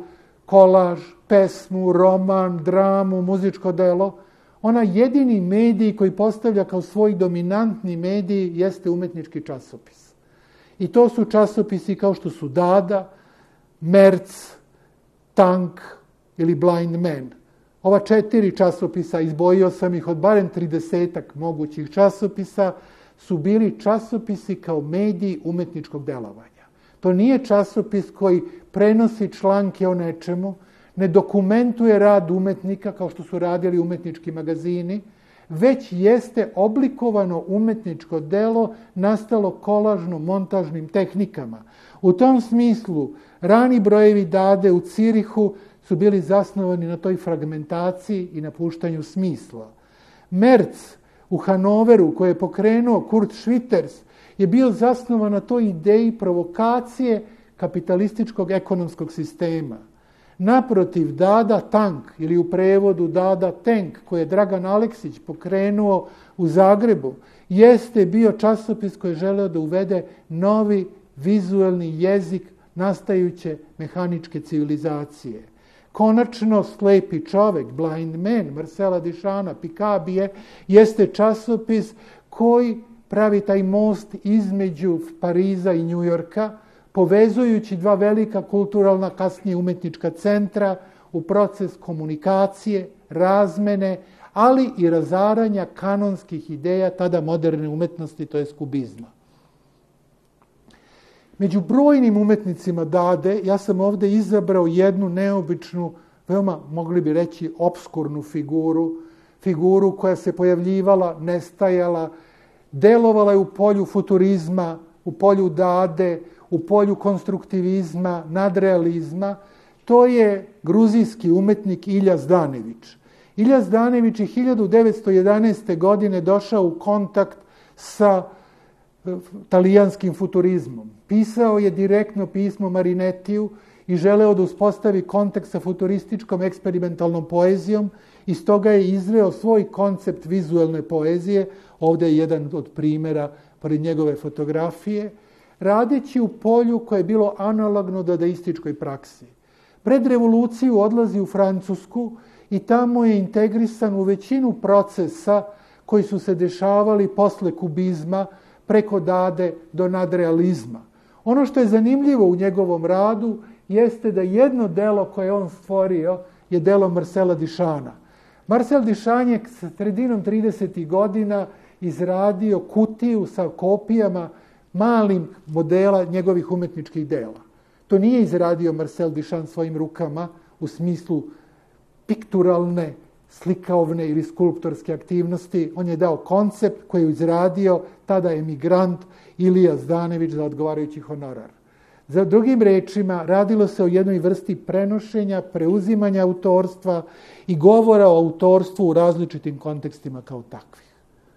kolaž, pesmu, roman, dramu, muzičko delo, ona jedini medij koji postavlja kao svoj dominantni medij jeste umetnički časopis. I to su časopisi kao što su Dada, Merc, Tank ili Blind Man. Ova 4 časopisa, izbojio sam ih od barem 30-ak mogućih časopisa, su bili časopisi kao mediji umetničkog delovanja. To nije časopis koji prenosi članke o nečemu, ne dokumentuje rad umetnika kao što su radili umetnički magazini, već jeste oblikovano umetničko delo nastalo kolažno-montažnim tehnikama. U tom smislu, rani brojevi Dade u Cirihu su bili zasnovani na toj fragmentaciji i napuštanju smisla. Merc u Hanoveru, koje je pokrenuo Kurt Schwitters, je bio zasnovan na toj ideji provokacije kapitalističkog ekonomskog sistema. Naprotiv, Dada Tank, ili u prevodu Dada Tank, koje je Dragan Aleksić pokrenuo u Zagrebu, jeste bio časopis koji je želeo da uvede novi vizuelni jezik nastajuće mehaničke civilizacije. Konačno, Slepi čovek, Blind Man, Marcela Duchampa, Picabije, jeste časopis koji pravi taj most između Pariza i Njujorka, povezujući 2 velika kulturalna, kasnije umetnička centra u proces komunikacije, razmene, ali i razaranja kanonskih ideja tada moderne umetnosti, to je kubizma. Među brojnim umetnicima Dade, ja sam ovde izabrao jednu neobičnu, veoma, mogli bi reći, opskurnu figuru koja se pojavljivala, nestajala, delovala je u polju futurizma, u polju Dade, u polju konstruktivizma, nadrealizma. To je gruzijski umetnik Ilja Zdanević. Ilja Zdanević je 1911. godine došao u kontakt sa talijanskim futurizmom. Pisao je direktno pismo Marinetiju i želeo da uspostavi kontakt sa futurističkom eksperimentalnom poezijom i stoga je izveo svoj koncept vizuelne poezije. Ovde je jedan od primjera pored njegove fotografije, radeći u polju koje je bilo analogno dadaističkoj praksi. Pred revoluciju odlazi u Francusku i tamo je integrisan u većinu procesa koji su se dešavali posle kubizma, preko Dade do nadrealizma. Ono što je zanimljivo u njegovom radu jeste da jedno delo koje on stvorio je delo Marcela Duchampa. Marcel Duchamp je sredinom 30. godina izradio kutiju sa kopijama malim modela njegovih umetničkih dela. To nije izradio Marcel Duchamp svojim rukama u smislu pikturalne, slikaovne ili skulptorske aktivnosti. On je dao koncept koji je izradio tada emigrant Ilija Zdanević za odgovarajući honorar. Za drugim rečima, radilo se o jednoj vrsti prenošenja, preuzimanja autorstva i govora o autorstvu u različitim kontekstima kao takvih.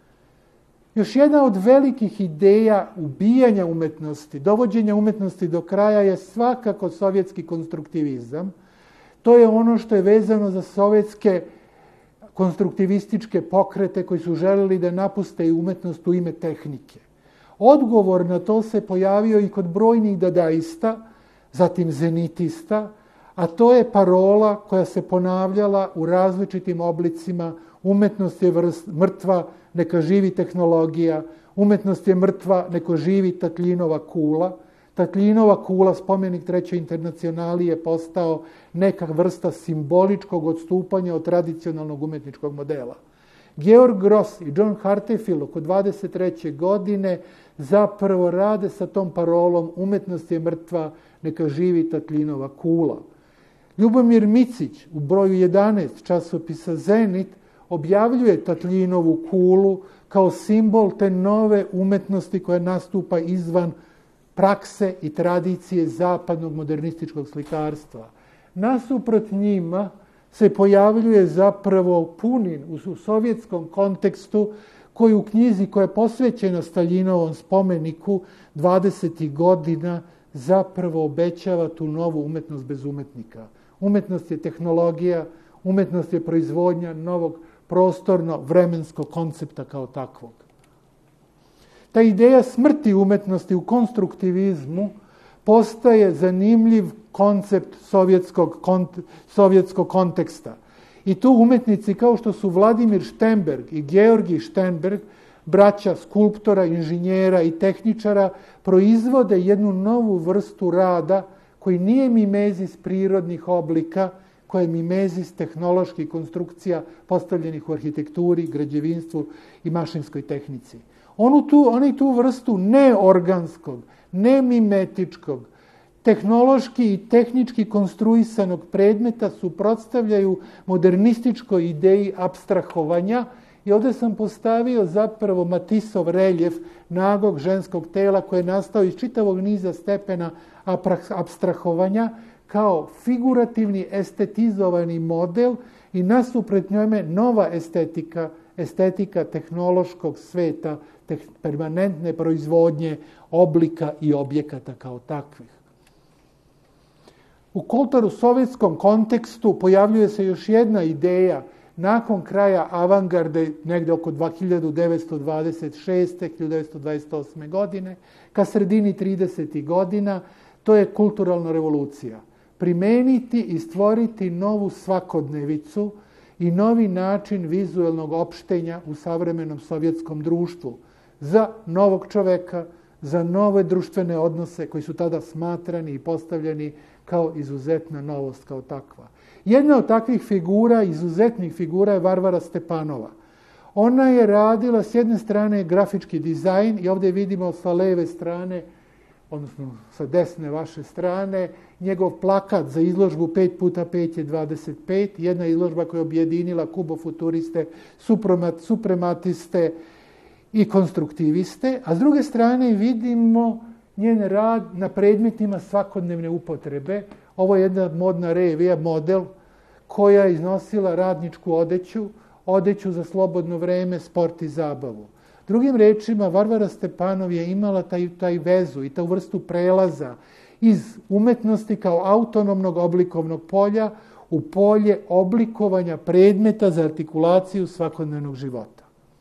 Još jedna od velikih ideja ubijanja umetnosti, dovođenja umetnosti do kraja je svakako sovjetski konstruktivizam. To je ono što je vezano za sovjetske konstruktivističke pokrete koji su želeli da napuste umetnost u ime tehnike. Odgovor na to se pojavio i kod brojnih dadaista, zatim zenitista, a to je parola koja se ponavljala u različitim oblicima: umetnost je mrtva, neka živi tehnologija, umetnost je mrtva, neka živi Tatljinova kula. Tatljinova kula, spomenik Trećoj internacionali, je postao neka vrsta simboličkog odstupanja od tradicionalnog umetničkog modela. Georg Gross i John Hartefield oko 23. godine zapravo rade sa tom parolom: umetnost je mrtva, neka živi Tatljinova kula. Ljubomir Micić u broju 11 časopisa Zenit objavljuje Tatljinovu kulu kao simbol te nove umetnosti koja nastupa izvan prakse i tradicije zapadnog modernističkog slikarstva. Nasuprot njima se pojavljuje zapravo Punin u sovjetskom kontekstu, koji u knjizi koja je posvećena Staljinovom spomeniku 20. godina zapravo obećava tu novu umetnost bez umetnika. Umetnost je tehnologija, umetnost je proizvodnja novog prostorno-vremenskog koncepta kao takvog. Ta ideja smrti umetnosti u konstruktivizmu postaje zanimljiv koncept sovjetskog konteksta. I tu umetnici kao što su Vladimir Štenberg i Georgi Štenberg, braća skulptora, inženjera i tehničara, proizvode jednu novu vrstu rada koji nije mimezis prirodnih oblika, koja je mimezis tehnoloških konstrukcija postavljenih u arhitekturi, građevinstvu i mašinskoj tehnici. Oni tu vrstu neorganskog, nemimetičkog, tehnološki i tehnički konstruisanog predmeta suprotstavljaju modernističkoj ideji apstrahovanja. I ovdje sam postavio zapravo Matisov reljef nagog ženskog tela koje je nastao iz čitavog niza stepena apstrahovanja kao figurativni estetizovani model i nasuprot njome nova estetika tehnološkog sveta, permanentne proizvodnje oblika i objekata kao takvih. U sovjetskom kontekstu pojavljuje se još jedna ideja nakon kraja avangarde, negdje oko 1926. 1928. godine, ka sredini 30. godina, to je kulturalna revolucija. Primeniti i stvoriti novu svakodnevicu i novi način vizuelnog opštenja u savremenom sovjetskom društvu za novog čoveka, za nove društvene odnose koji su tada smatrani i postavljeni kao izuzetna novost kao takva. Jedna od takvih figura, izuzetnih figura, je Varvara Stepanova. Ona je radila s jedne strane grafički dizajn i ovdje vidimo sa leve strane, odnosno sa desne vaše strane, njegov plakat za izložbu 5x5 je 25, jedna izložba koja je objedinila kubofuturiste, suprematiste i konstruktiviste, a s druge strane vidimo njen rad na predmetima svakodnevne upotrebe. Ovo je jedna modna revija, model, koja je iznosila radničku odeću za slobodno vreme, sport i zabavu. Drugim rečima, Varvara Stepanov je imala taj vezu i tu vrstu prelaza iz umetnosti kao autonomnog oblikovnog polja u polje oblikovanja predmeta za artikulaciju svakodnevnog života.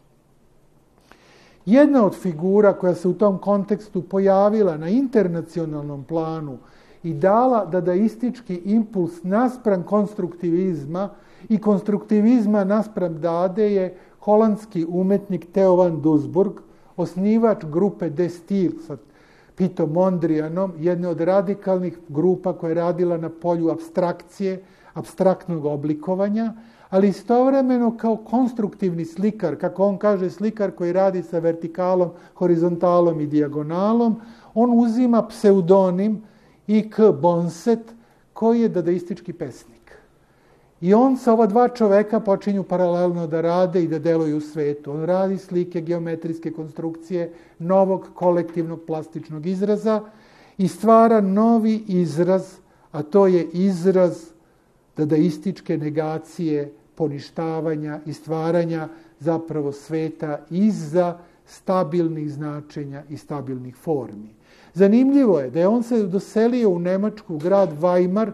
Jedna od figura koja se u tom kontekstu pojavila na internacionalnom planu i dala dadaistički impuls naspram konstruktivizma i konstruktivizma naspram dade je holandski umetnik Theo van Doesburg, osnivač grupe De Stijl sa Pitom Mondrianom, jedne od radikalnih grupa koja je radila na polju apstrakcije, apstraktnog oblikovanja, ali istovremeno kao konstruktivni slikar, kako on kaže, slikar koji radi sa vertikalom, horizontalom i dijagonalom, on uzima pseudonim I.K. Bonset, koji je dadaistički pesnik. I on sa ova dva čoveka počinju paralelno da rade i da deluju u svetu. On radi slike, geometrijske konstrukcije, novog kolektivnog plastičnog izraza i stvara novi izraz, a to je izraz dadaističke negacije, poništavanja i stvaranja zapravo sveta iza stabilnih značenja i stabilnih formi. Zanimljivo je da je on se doselio u Nemačku, grad Weimar,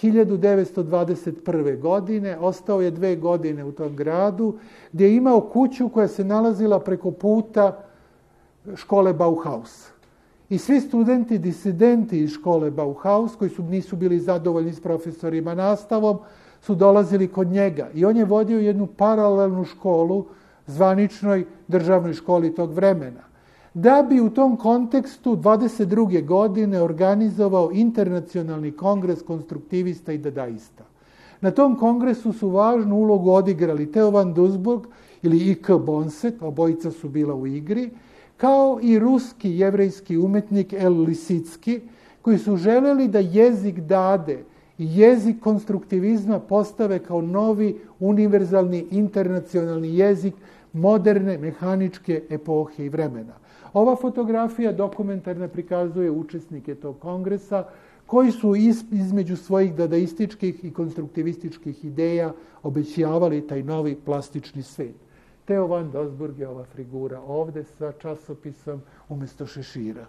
1921. godine, ostao je 2 godine u tom gradu, gdje je imao kuću koja se nalazila preko puta škole Bauhaus. I svi studenti, disidenti iz škole Bauhaus, koji nisu bili zadovoljni s profesorima nastavom, su dolazili kod njega. I on je vodio jednu paralelnu školu, zvaničnoj državnoj školi tog vremena. Da bi u tom kontekstu 22. godine organizovao internacionalni kongres konstruktivista i dadaista. Na tom kongresu su važnu ulogu odigrali Theo van Doesburg ili I.K. Bonset, obojica su bila u igri, kao i ruski jevrejski umetnik El Lisicki, koji su želeli da jezik dade i jezik konstruktivizma postave kao novi univerzalni internacionalni jezik moderne mehaničke epohe i vremena. Ova fotografija dokumentarna prikazuje učesnike tog kongresa koji su između svojih dadaističkih i konstruktivističkih ideja obećavali taj novi plastični svet. Theo van Doesburg je ova figura ovdje sa časopisom umjesto šešira.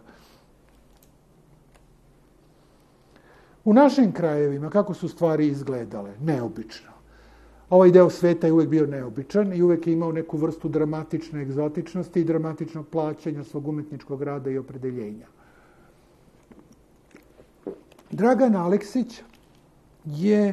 U našim krajevima kako su stvari izgledale? Neobično. Ovaj deo sveta je uvijek bio neobičan i uvijek je imao neku vrstu dramatične egzotičnosti i dramatičnog plaćanja svog umetničkog rada i opredeljenja. Dragan Aleksić je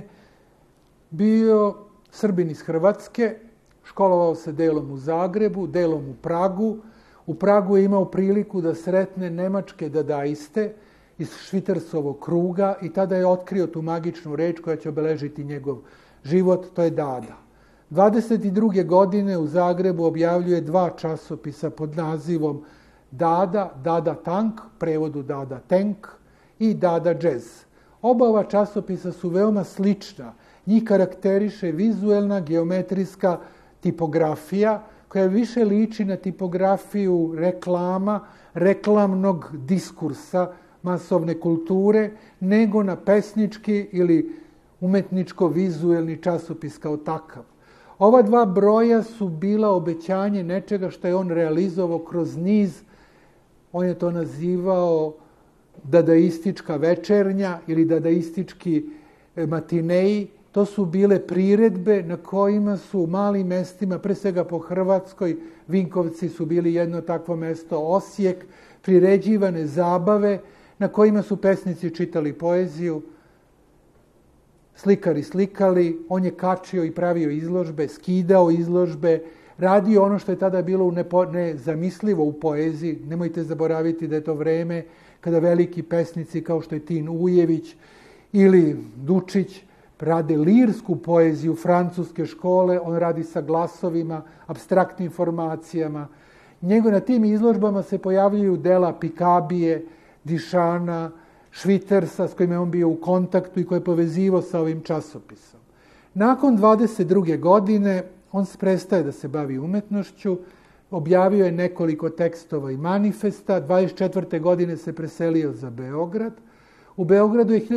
bio Srbin iz Hrvatske, školovao se delom u Zagrebu, delom u Pragu. U Pragu je imao priliku da sretne nemačke dadaiste iz Švitersovog kruga i tada je otkrio tu magičnu reč koja će obeležiti njegov život, to je Dada. 22. godine u Zagrebu objavljuje 2 časopisa pod nazivom Dada, Dada Tank, prevodu Dada Tank, i Dada Jazz. Oba ova časopisa su veoma slična. Njih karakteriše vizuelna, geometrijska tipografija, koja više liči na tipografiju reklama, reklamnog diskursa masovne kulture, nego na pesnički ili umetničko-vizuelni časopis kao takav. Ova 2 broja su bila obećanje nečega što je on realizovao kroz niz, on je to nazivao dadaistička večernja ili dadaistički matineji. To su bile priredbe na kojima su u malim mestima, pre svega po Hrvatskoj, Vinkovci su bili jedno takvo mesto, Osijek, priređivane zabave na kojima su pesnici čitali poeziju, slikari slikali, on je kačio i pravio izložbe, skidao izložbe, radio ono što je tada bilo nezamislivo u poeziji. Nemojte zaboraviti da je to vreme kada veliki pesnici kao što je Tin Ujević ili Dučić rade lirsku poeziju francuske škole, on radi sa glasovima, apstraktnim formacijama. Na tim izložbama se pojavljuju dela Pikabije, Dišana, Švitersa s kojima je on bio u kontaktu i koje je povezivao sa ovim časopisom. Nakon 22. godine on prestaje da se bavi umetnošću, objavio je nekoliko tekstova i manifesta, 24. godine se preselio za Beograd. U Beogradu je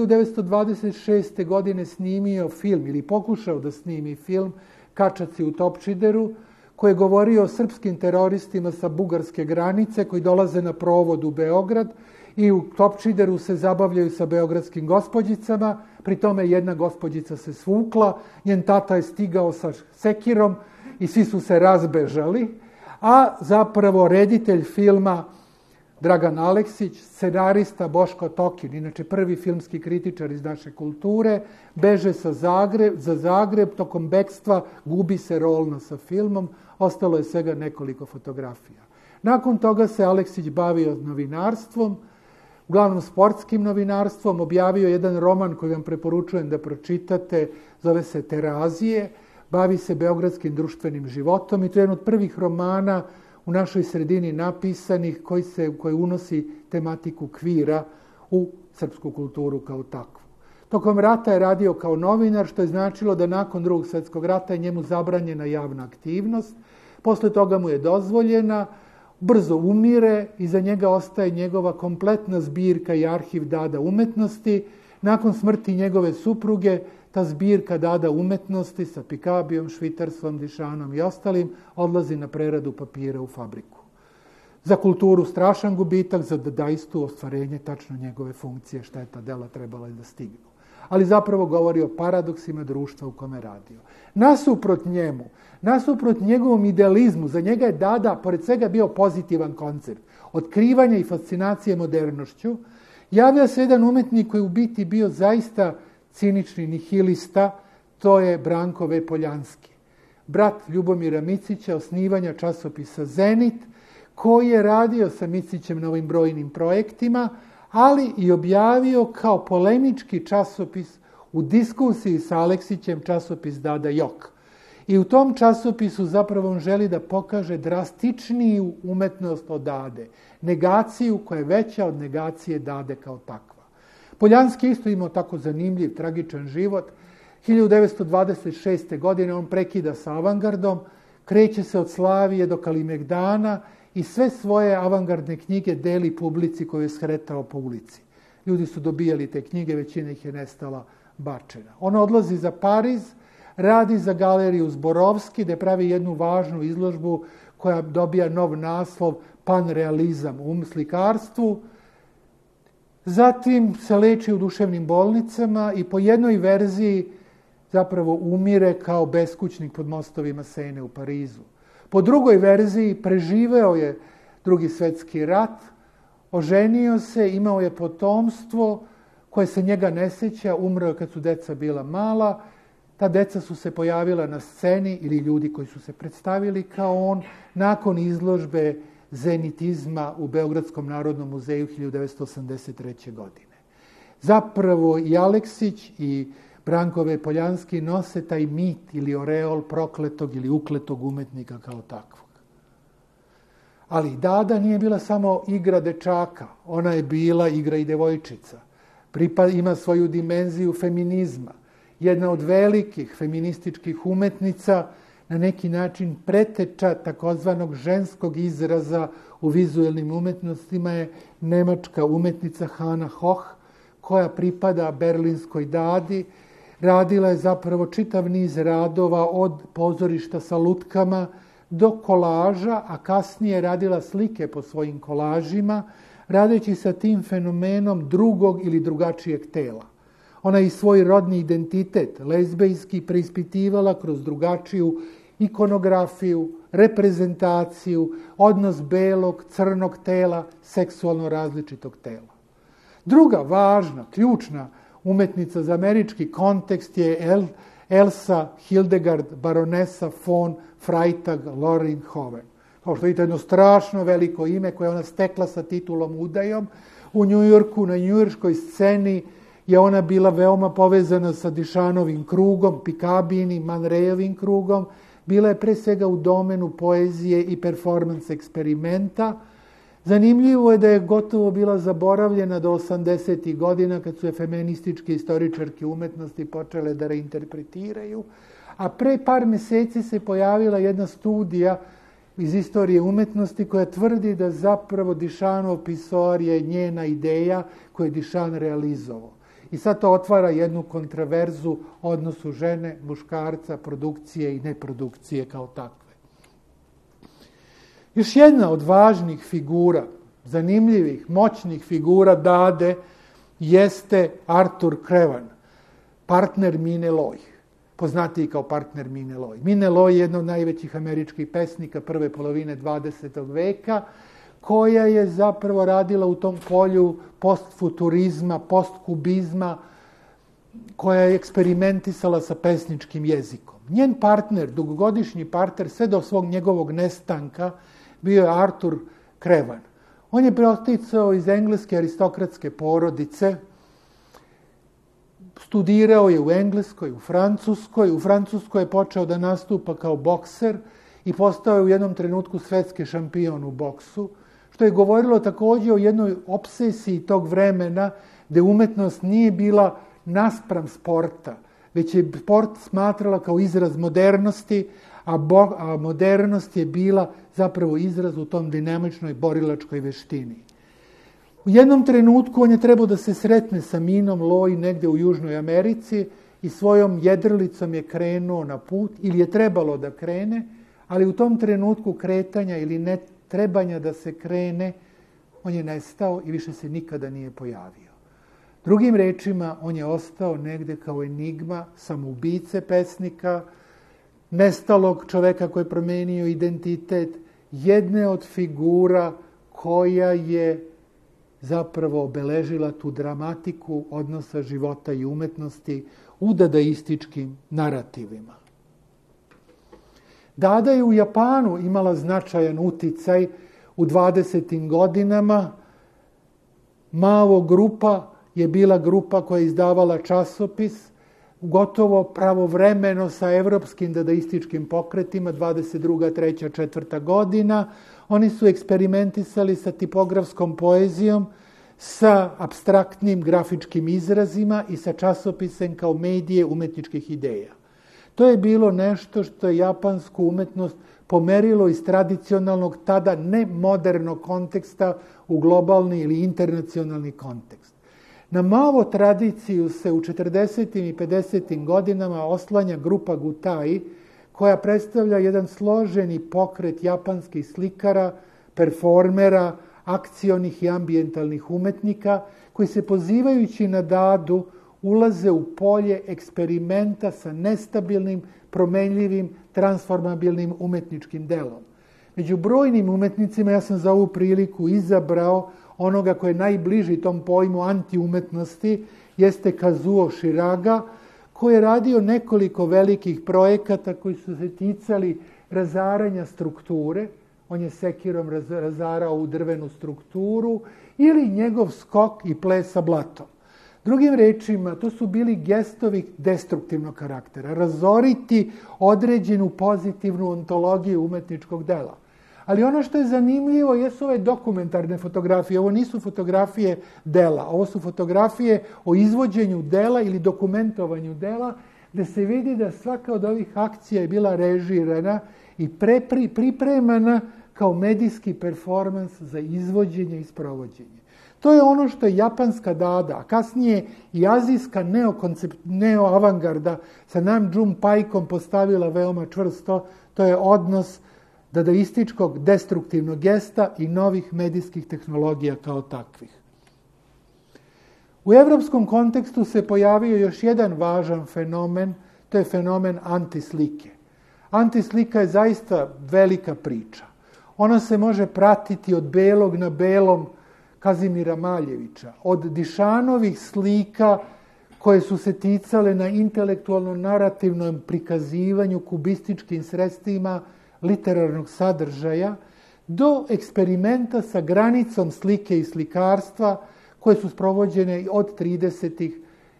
1926. godine snimio film, ili pokušao da snimi film, Kačaci u Topčideru, koji je govorio o srpskim teroristima sa bugarske granice koji dolaze na provod u Beograd i u Topčideru se zabavljaju sa beogradskim gospođicama, pri tome jedna gospođica se svukla, njen tata je stigao sa sekirom i svi su se razbežali, a zapravo reditelj filma Dragan Aleksić, scenarista Boško Tokin, inače prvi filmski kritičar iz naše kulture, beže za Zagreb, tokom bekstva gubi se rolno sa filmom, ostalo je svega nekoliko fotografija. Nakon toga se Aleksić bavio novinarstvom, uglavnom sportskim novinarstvom, objavio jedan roman koji vam preporučujem da pročitate, zove se Terazije, bavi se beogradskim društvenim životom i to je jedan od prvih romana u našoj sredini napisanih koji unosi tematiku kvira u srpsku kulturu kao takvu. Tokom rata je radio kao novinar, što je značilo da nakon Drugog svjetskog rata je njemu zabranjena javna aktivnost. Posle toga mu je dozvoljena, brzo umire, iza njega ostaje njegova kompletna zbirka i arhiv Dada umetnosti. Nakon smrti njegove supruge, ta zbirka Dada umetnosti sa Pikabijom, Švitersom, Dišanom i ostalim odlazi na preradu papira u fabriku. Za kulturu strašan gubitak, za dadaistu ostvarenje tačno njegove funkcije, šta je ta dela trebala da stignu. Ali zapravo govori o paradoksima društva u kome radio. Nasuprot njemu, nasuprot njegovom idealizmu, za njega je Dada, pored svega, bio pozitivan koncept. Otkrivanja i fascinacije modernošću, javlja se jedan umetnik koji u biti bio zaista cinični nihilista, to je Branko V. Poljanski. Brat Ljubomira Micića, osnivanja časopisa Zenit, koji je radio sa Micićem na ovim brojnim projektima, ali i objavio kao polemički časopis u diskusiji sa Aleksićem časopis Dada Jok. I u tom časopisu zapravo on želi da pokaže drastičniju umetnost od Dade, negaciju koja je veća od negacije Dade kao takva. Poljanski isto imao tako zanimljiv, tragičan život. 1926. godine on prekida sa avangardom, kreće se od Slavije do Kalimegdana i sve svoje avangardne knjige deli publici koju je sretao po ulici. Ljudi su dobijali te knjige, većina ih je nestala bačena. On odlazi za Pariz, radi za galeriju Zborovski, gde pravi jednu važnu izložbu koja dobija nov naslov Panrealizam u slikarstvu. Zatim se leči u duševnim bolnicama i po jednoj verziji zapravo umire kao beskućnik pod mostovima Sene u Parizu. Po drugoj verziji preživeo je Drugi svjetski rat, oženio se, imao je potomstvo koje se njega ne sjeća, umro je kad su deca bila mala. Ta deca su se pojavila na sceni ili ljudi koji su se predstavili kao on nakon izložbe zenitizma u Beogradskom narodnom muzeju 1983. godine. Zapravo i Aleksić i Brankove Poljanski nose taj mit ili oreol prokletog ili ukletog umetnika kao takvog. Ali Dada nije bila samo igra dečaka, ona je bila igra i devojčica. Ima svoju dimenziju feminizma. Jedna od velikih feminističkih umetnica, na neki način preteča takozvanog ženskog izraza u vizuelnim umetnostima je nemačka umetnica Hana Hoch, koja pripada berlinskoj Dadi. Radila je zapravo čitav niz radova od pozorišta sa lutkama do kolaža, a kasnije radila slike po svojim kolažima, radeći sa tim fenomenom drugog ili drugačijeg tela. Ona je i svoj rodni identitet, lezbejski, preispitivala kroz drugačiju ikonografiju, reprezentaciju, odnos belog, crnog tela, seksualno različitog tela. Druga važna, ključna umetnica za američki kontekst je Elsa Hildegard baronesa von Freytag-Loringhoven. Kao što vidite, jedno strašno veliko ime koje ona stekla sa titulom udajom. U Njujorku, na njujorškoj sceni je ona bila veoma povezana sa Dišanovim krugom, Picabini, Man Rayovim krugom. Bila je pre svega u domenu poezije i performans eksperimenta. Zanimljivo je da je gotovo bila zaboravljena do 80. godina kad su je feminističke istoričarke umetnosti počele da reinterpretiraju. A pre par meseci se pojavila jedna studija iz istorije umetnosti koja tvrdi da zapravo Dišanov pisor je njena ideja koju je Dišan realizovao. I sad to otvara jednu kontraverzu odnosu žene, muškarca, produkcije i neprodukcije kao takve. Još jedna od važnih figura, zanimljivih, moćnih figura Dade jeste Artur Krevan, partner Mine Loi, poznatiji kao partner Mine Loi. Mine Loi je jedna od najvećih američkih pesnika prve polovine 20. veka, koja je zapravo radila u tom polju postfuturizma, postkubizma, koja je eksperimentisala sa pesničkim jezikom. Njen partner, dugogodišnji partner, sve do svog njegovog nestanka, bio je Artur Krevan. On je preosticao iz engleske aristokratske porodice, studirao je u Engleskoj, u Francuskoj. U Francuskoj je počeo da nastupa kao bokser i postao je u jednom trenutku svetski šampion u boksu, što je govorilo također o jednoj obsesiji tog vremena, gde umetnost nije bila naspram sporta, već je sport smatrala kao izraz modernosti, a modernost je bila zapravo izraz u tom dinamičnoj borilačkoj veštini. U jednom trenutku on je trebao da se sretne sa Minom Loi negde u Južnoj Americi i svojom jedrlicom je krenuo na put, ili je trebalo da krene, ali u tom trenutku kretanja ili ne trebanja da se krene, on je nestao i više se nikada nije pojavio. Drugim rečima, on je ostao negde kao enigma, samoubice pesnika, nestalog čoveka koji je promenio identitet, jedne od figura koja je zapravo obeležila tu dramatiku odnosa života i umetnosti u dadaističkim narativima. Dada je u Japanu imala značajan uticaj u 20. godinama. Mao grupa je bila grupa koja je izdavala časopis, gotovo pravovremeno sa evropskim dadaističkim pokretima, 22., 3., 4. godina. Oni su eksperimentisali sa tipografskom poezijom, sa apstraktnim grafičkim izrazima i sa časopisem kao medije umetničkih ideja. To je bilo nešto što je japansku umetnost pomerilo iz tradicionalnog, tada ne modernog konteksta u globalni ili internacionalni kontekst. Na Mao tradiciju se u 40. i 50. godinama oslanja grupa Gutai, koja predstavlja jedan složeni pokret japanskih slikara, performera, akcionih i ambijentalnih umetnika, koji se pozivajući na Dadu ulaze u polje eksperimenta sa nestabilnim, promenljivim, transformabilnim umetničkim delom. Među brojnim umetnicima ja sam za ovu priliku izabrao onoga koji je najbliži tom pojmu antiumetnosti jeste Kazuo Shiraga, koji je radio nekoliko velikih projekata koji su se ticali razaranja strukture. On je sekirom razarao u drvenu strukturu ili njegov skok i ples sa blatom. Drugim rečima, to su bili gestovi destruktivnog karaktera, razoriti određenu pozitivnu ontologiju umetničkog dela. Ali ono što je zanimljivo jesu ove dokumentarne fotografije. Ovo nisu fotografije dela, ovo su fotografije o izvođenju dela ili dokumentovanju dela, gde se vidi da svaka od ovih akcija je bila režirana i pripremana kao medijski performans za izvođenje i sprovođenje. To je ono što je japanska Dada, a kasnije i azijska neoavangarda sa Nam June Paikom postavila veoma čvrsto. To je odnos dadaističkog destruktivnog gesta i novih medijskih tehnologija kao takvih. U evropskom kontekstu se pojavio još jedan važan fenomen, to je fenomen antislike. Antislika je zaista velika priča. Ona se može pratiti od belog na belom Kazimira Maljevića, od Dišanovih slika koje su se ticale na intelektualno-narativnom prikazivanju kubističkim sredstvima literarnog sadržaja, do eksperimenta sa granicom slike i slikarstva koje su sprovođene od 30-ih,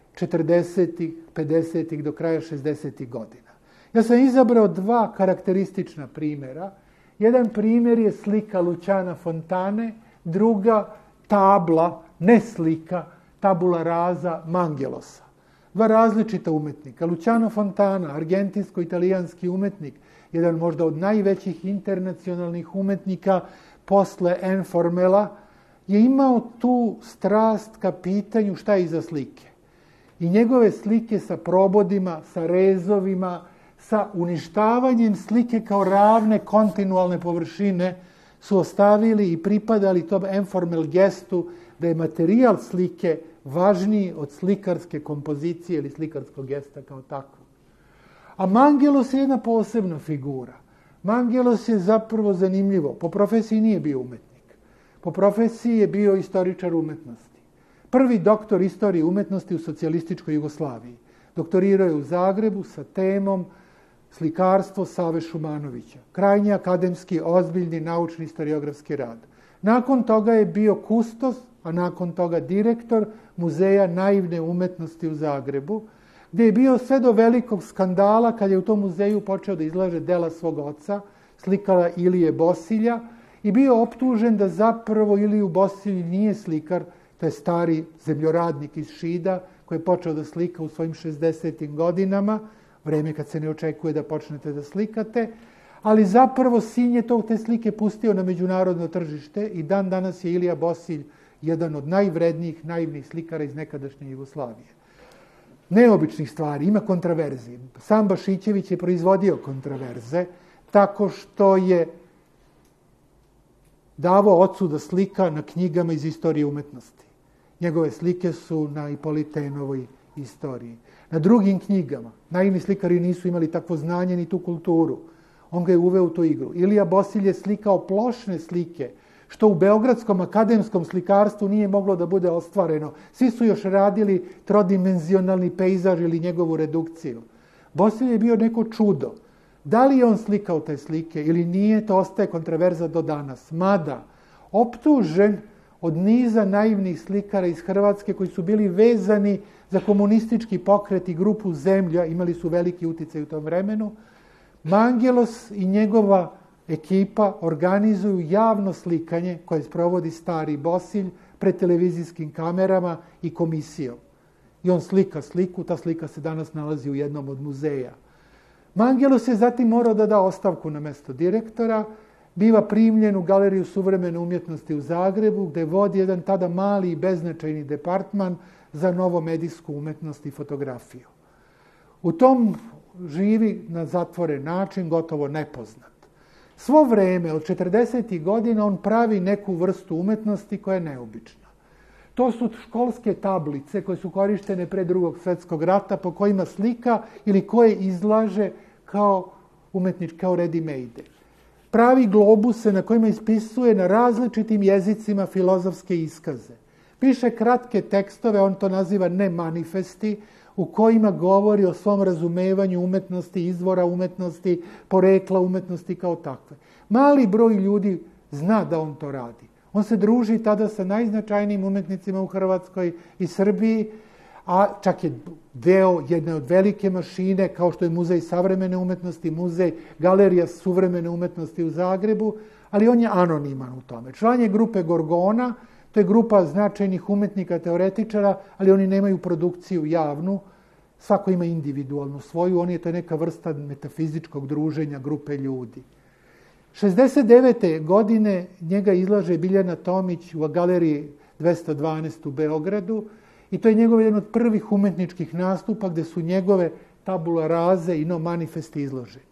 40-ih, 50-ih do kraja 60-ih godina. Ja sam izabrao dva karakteristična primjera. Jedan primjer je slika Luciana Fontane, druga tabla, ne slika, tabula rasa Mangelosa. Dva različita umetnika. Luciano Fontana, argentinsko-italijanski umetnik, jedan možda od najvećih internacionalnih umetnika posle Informela, je imao tu strast ka pitanju šta je iza slike. I njegove slike sa probodima, sa rezovima, sa uništavanjem slike kao ravne kontinualne površine su ostavili i pripadali tom Informel gestu da je materijal slike važniji od slikarske kompozicije ili slikarskog gesta kao takvog. A Mangelos je jedna posebna figura. Mangelos je zapravo zanimljivo. Po profesiji nije bio umetnik. Po profesiji je bio istoričar umetnosti. Prvi doktor istorije umetnosti u socijalističkoj Jugoslaviji. Doktorirao je u Zagrebu sa temom slikarstvo Save Šumanovića. Krajnji akademski, ozbiljni, naučni historiografski rad. Nakon toga je bio kustos, a nakon toga direktor Muzeja naivne umetnosti u Zagrebu, gdje je bio sve do velikog skandala kad je u tom muzeju počeo da izlaže dela svog oca, slikara Ilije Bosilja, i bio optužen da zapravo Iliju Bosilj nije slikar, to je stari zemljoradnik iz Šida, koji je počeo da slika u svojim 60. godinama, vreme kad se ne očekuje da počnete da slikate, ali zapravo sin je te slike pustio na međunarodno tržište i dan danas je Ilija Bosilj jedan od najvrednijih naivnih slikara iz nekadašnje Jugoslavije. Neobičnih stvari, ima kontraverzije. Sam Bašićević je proizvodio kontraverze tako što je davao ocu da slika na knjigama iz istorije umetnosti. Njegove slike su na Ipolitenovoj istoriji. Na drugim knjigama. Naivni slikari nisu imali takvo znanje ni tu kulturu. On ga je uveo u tu igru. Ilija Bosilj je slikao plošne slike, što u beogradskom akademskom slikarstvu nije moglo da bude ostvareno. Svi su još radili trodimenzionalni pejzaž ili njegovu redukciju. Bosilj je bio neko čudo. Da li je on slikao te slike ili nije, to ostaje kontraverza do danas. Mada, optužen od niza naivnih slikara iz Hrvatske koji su bili vezani za komunistički pokret i grupu Zemlja, imali su veliki uticaj u tom vremenu, Mangelos i njegova ekipa organizuju javno slikanje koje sprovodi stari Bosilj pred televizijskim kamerama i komisijom. I on slika sliku, ta slika se danas nalazi u jednom od muzeja. Mangelos je zatim morao da da ostavku na mesto direktora, biva primljen u Galeriju suvremene umjetnosti u Zagrebu, gde vodi jedan tada mali i beznačajni departman za novomedijsku umetnost i fotografiju. U tom živi na zatvoren način, gotovo nepoznat. Svo vreme, od 40. godina, on pravi neku vrstu umetnosti koja je neobična. To su školske tablice koje su korištene pre Drugog svjetskog rata, po kojima slika ili koje izlaže kao umetnički, kao ready-made. pravi globuse na kojima ispisuje na različitim jezicima filozofske iskaze. Piše kratke tekstove, on to naziva ne manifesti, u kojima govori o svom razumevanju umetnosti, izvora umetnosti, porekla umetnosti kao takve. Mali broj ljudi zna da on to radi. On se druži tada sa najznačajnijim umetnicima u Hrvatskoj i Srbiji, a čak je deo jedne od velike mašine, kao što je Muzej savremene umetnosti, Muzej Galerija suvremene umetnosti u Zagrebu, ali on je anoniman u tome. Član je grupe Gorgona, to je grupa značajnih umetnika, teoretičara, ali oni nemaju produkciju javnu, svako ima individualnu svoju, to je neka vrsta metafizičkog druženja grupe ljudi. 69. godine njega izlaže Biljana Tomić u galeriji 212 u Beogradu i to je njegov jedan od prvih umetničkih nastupa gde su njegove tabula raze i no manifesti izloženi.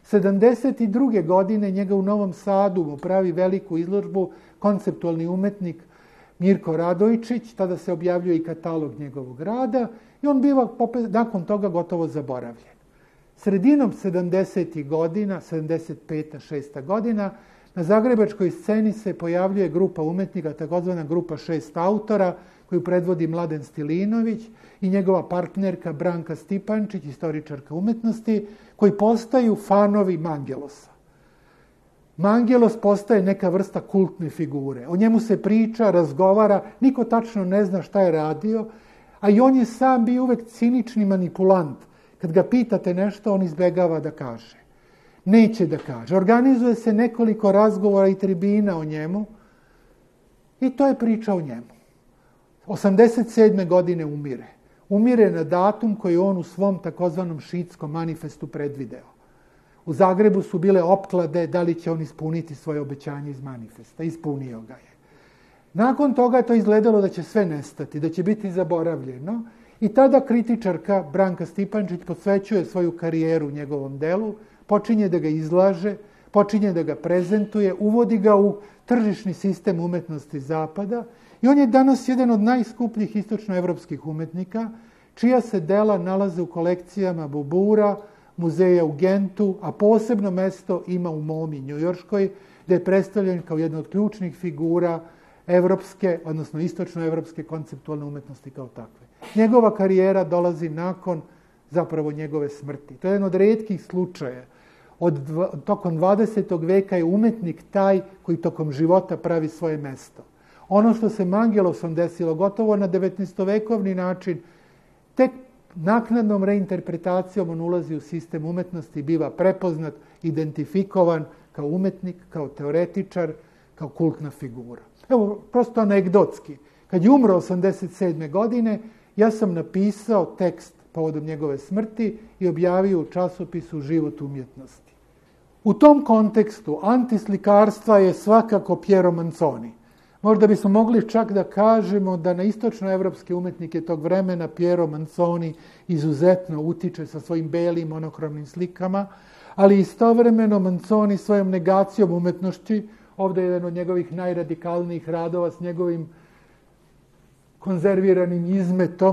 72. godine njega u Novom Sadu mu pravi veliku izložbu konceptualni umetnik Mirko Radojčić, tada se objavljuje i katalog njegovog rada i on biva nakon toga gotovo zaboravljen. Sredinom 70. godina, 75. 6. godina, na zagrebačkoj sceni se pojavljuje grupa umetnika, takozvana grupa 6 autora, koju predvodi Mladen Stilinović i njegova partnerka Branka Stipančić, istoričarka umetnosti, koji postaju fanovi Mangelosa. Mangelos postaje neka vrsta kultne figure. O njemu se priča, razgovara, niko tačno ne zna šta je radio, a i on je sam bio uvek cinični manipulant. Kad ga pitate nešto, on izbegava da kaže. Neće da kaže. Organizuje se nekoliko razgovora i tribina o njemu i to je priča o njemu. 87. godine umire. Umire na datum koji on u svom takozvanom šitskom manifestu predvideo. U Zagrebu su bile opklade da li će on ispuniti svoje obećanje iz manifesta. Ispunio ga je. Nakon toga je to izgledalo da će sve nestati, da će biti zaboravljeno. I tada kritičarka Branka Stipančić posvećuje svoju karijeru njegovom delu, počinje da ga izlaže, počinje da ga prezentuje, uvodi ga u tržišni sistem umetnosti Zapada i on je danas jedan od najskupljih istočnoevropskih umetnika, čija se dela nalaze u kolekcijama Bobura, muzeja u Gentu, a posebno mesto ima u MoMI njujorškoj, gde je predstavljen kao jedna od ključnih figura evropske, odnosno istočnoevropske konceptualne umetnosti kao takve. Njegova karijera dolazi nakon zapravo njegove smrti. To je jedan od retkih slučaja. Tokom 20. veka je umetnik taj koji tokom života pravi svoje mesto. Ono što se Mangelosom desilo gotovo na 19. način, tek naknadnom reinterpretacijom on ulazi u sistem umetnosti, biva prepoznat, identifikovan kao umetnik, kao teoretičar, kao kultna figura. Evo, prosto anegdotski. Kad je umro 87. godine, ja sam napisao tekst povodom njegove smrti i objavio u časopisu Život umjetnosti. U tom kontekstu antislikarstva je svakako Piero Manzoni. Možda bismo mogli čak da kažemo da na istočnoevropske umetnike tog vremena Piero Manzoni izuzetno utiče sa svojim belim monokromnim slikama, ali istovremeno Manzoni svojom negacijom umetnošći, ovdje je jedan od njegovih najradikalnijih radova s njegovim konzerviranim izmetom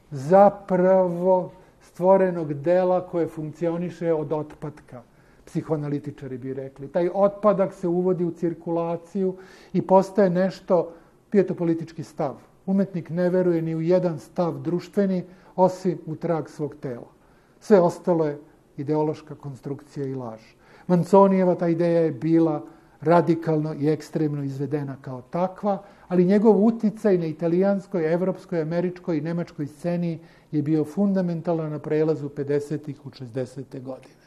zapravo stvorenog dela koje funkcioniše od otpadka. Psihoanalitičari bi rekli. Taj otpadak se uvodi u cirkulaciju i postaje nešto, bio je to politički stav. Umetnik ne veruje ni u jedan stav društveni, osim u trag svog tela. Sve ostalo je ideološka konstrukcija i laž. Manzonijeva ta ideja je bila radikalno i ekstremno izvedena kao takva, ali njegov uticaj na italijanskoj, evropskoj, američkoj i nemačkoj sceni je bio fundamentalan na prelazu 50. u 60. godine.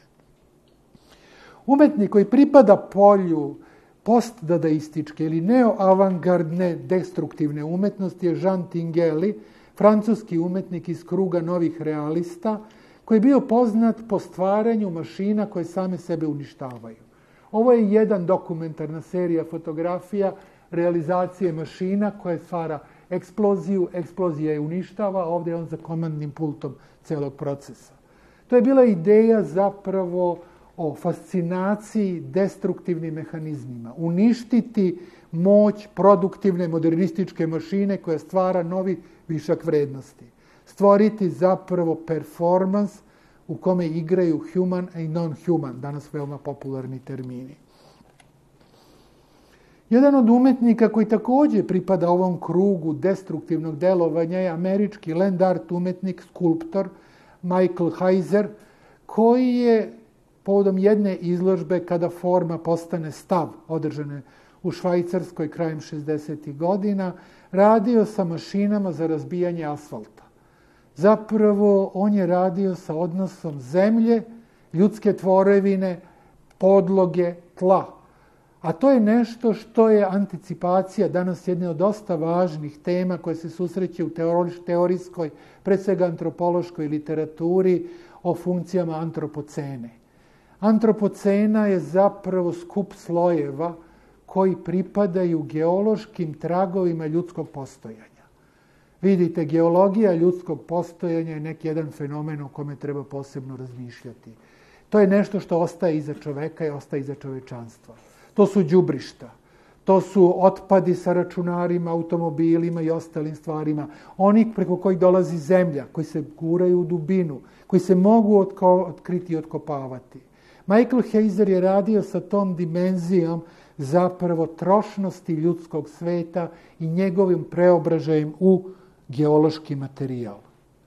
Umetnik koji pripada polju postdadaističke ili neoavangardne destruktivne umetnosti je Jean Tinguely, francuski umetnik iz kruga novih realista, koji je bio poznat po stvaranju mašina koje same sebe uništavaju. Ovo je jedan dokumentarna serija fotografija realizacije mašina koje stvara eksploziju, eksplozija je uništava, a ovdje je on za komandnim pultom celog procesa. To je bila ideja zapravo o fascinaciji destruktivnim mehanizmima. Uništiti moć produktivne modernističke mašine koja stvara novi višak vrednosti. Stvoriti zapravo performans u kome igraju human i non-human, danas veoma popularni termini. Jedan od umetnika koji također pripada ovom krugu destruktivnog delovanja je američki land art umetnik, skulptor Michael Heiser, koji je povodom jedne izložbe kada forma postane stav, održane u Švajcarskoj krajem 60. godina, radio sa mašinama za razbijanje asfalta. Zapravo, on je radio sa odnosom zemlje, ljudske tvorevine, podloge, tla. A to je nešto što je anticipacija danas jedne od dosta važnih tema koje se susreće u teorijskoj, pred svega antropološkoj literaturi o funkcijama antropocene. Antropocena je zapravo skup slojeva koji pripadaju geološkim tragovima ljudskog postojanja. Vidite, geologija ljudskog postojanja je neki jedan fenomen o kome treba posebno razmišljati. To je nešto što ostaje iza čoveka i ostaje iza čovečanstva. To su đubrišta, to su otpadi sa računarima, automobilima i ostalim stvarima. Oni preko kojih dolazi zemlja, koji se guraju u dubinu, koji se mogu otkriti i otkopavati. Michael Heiser je radio sa tom dimenzijom zapravo trošnosti ljudskog sveta i njegovim preobražajem u geološki materijal.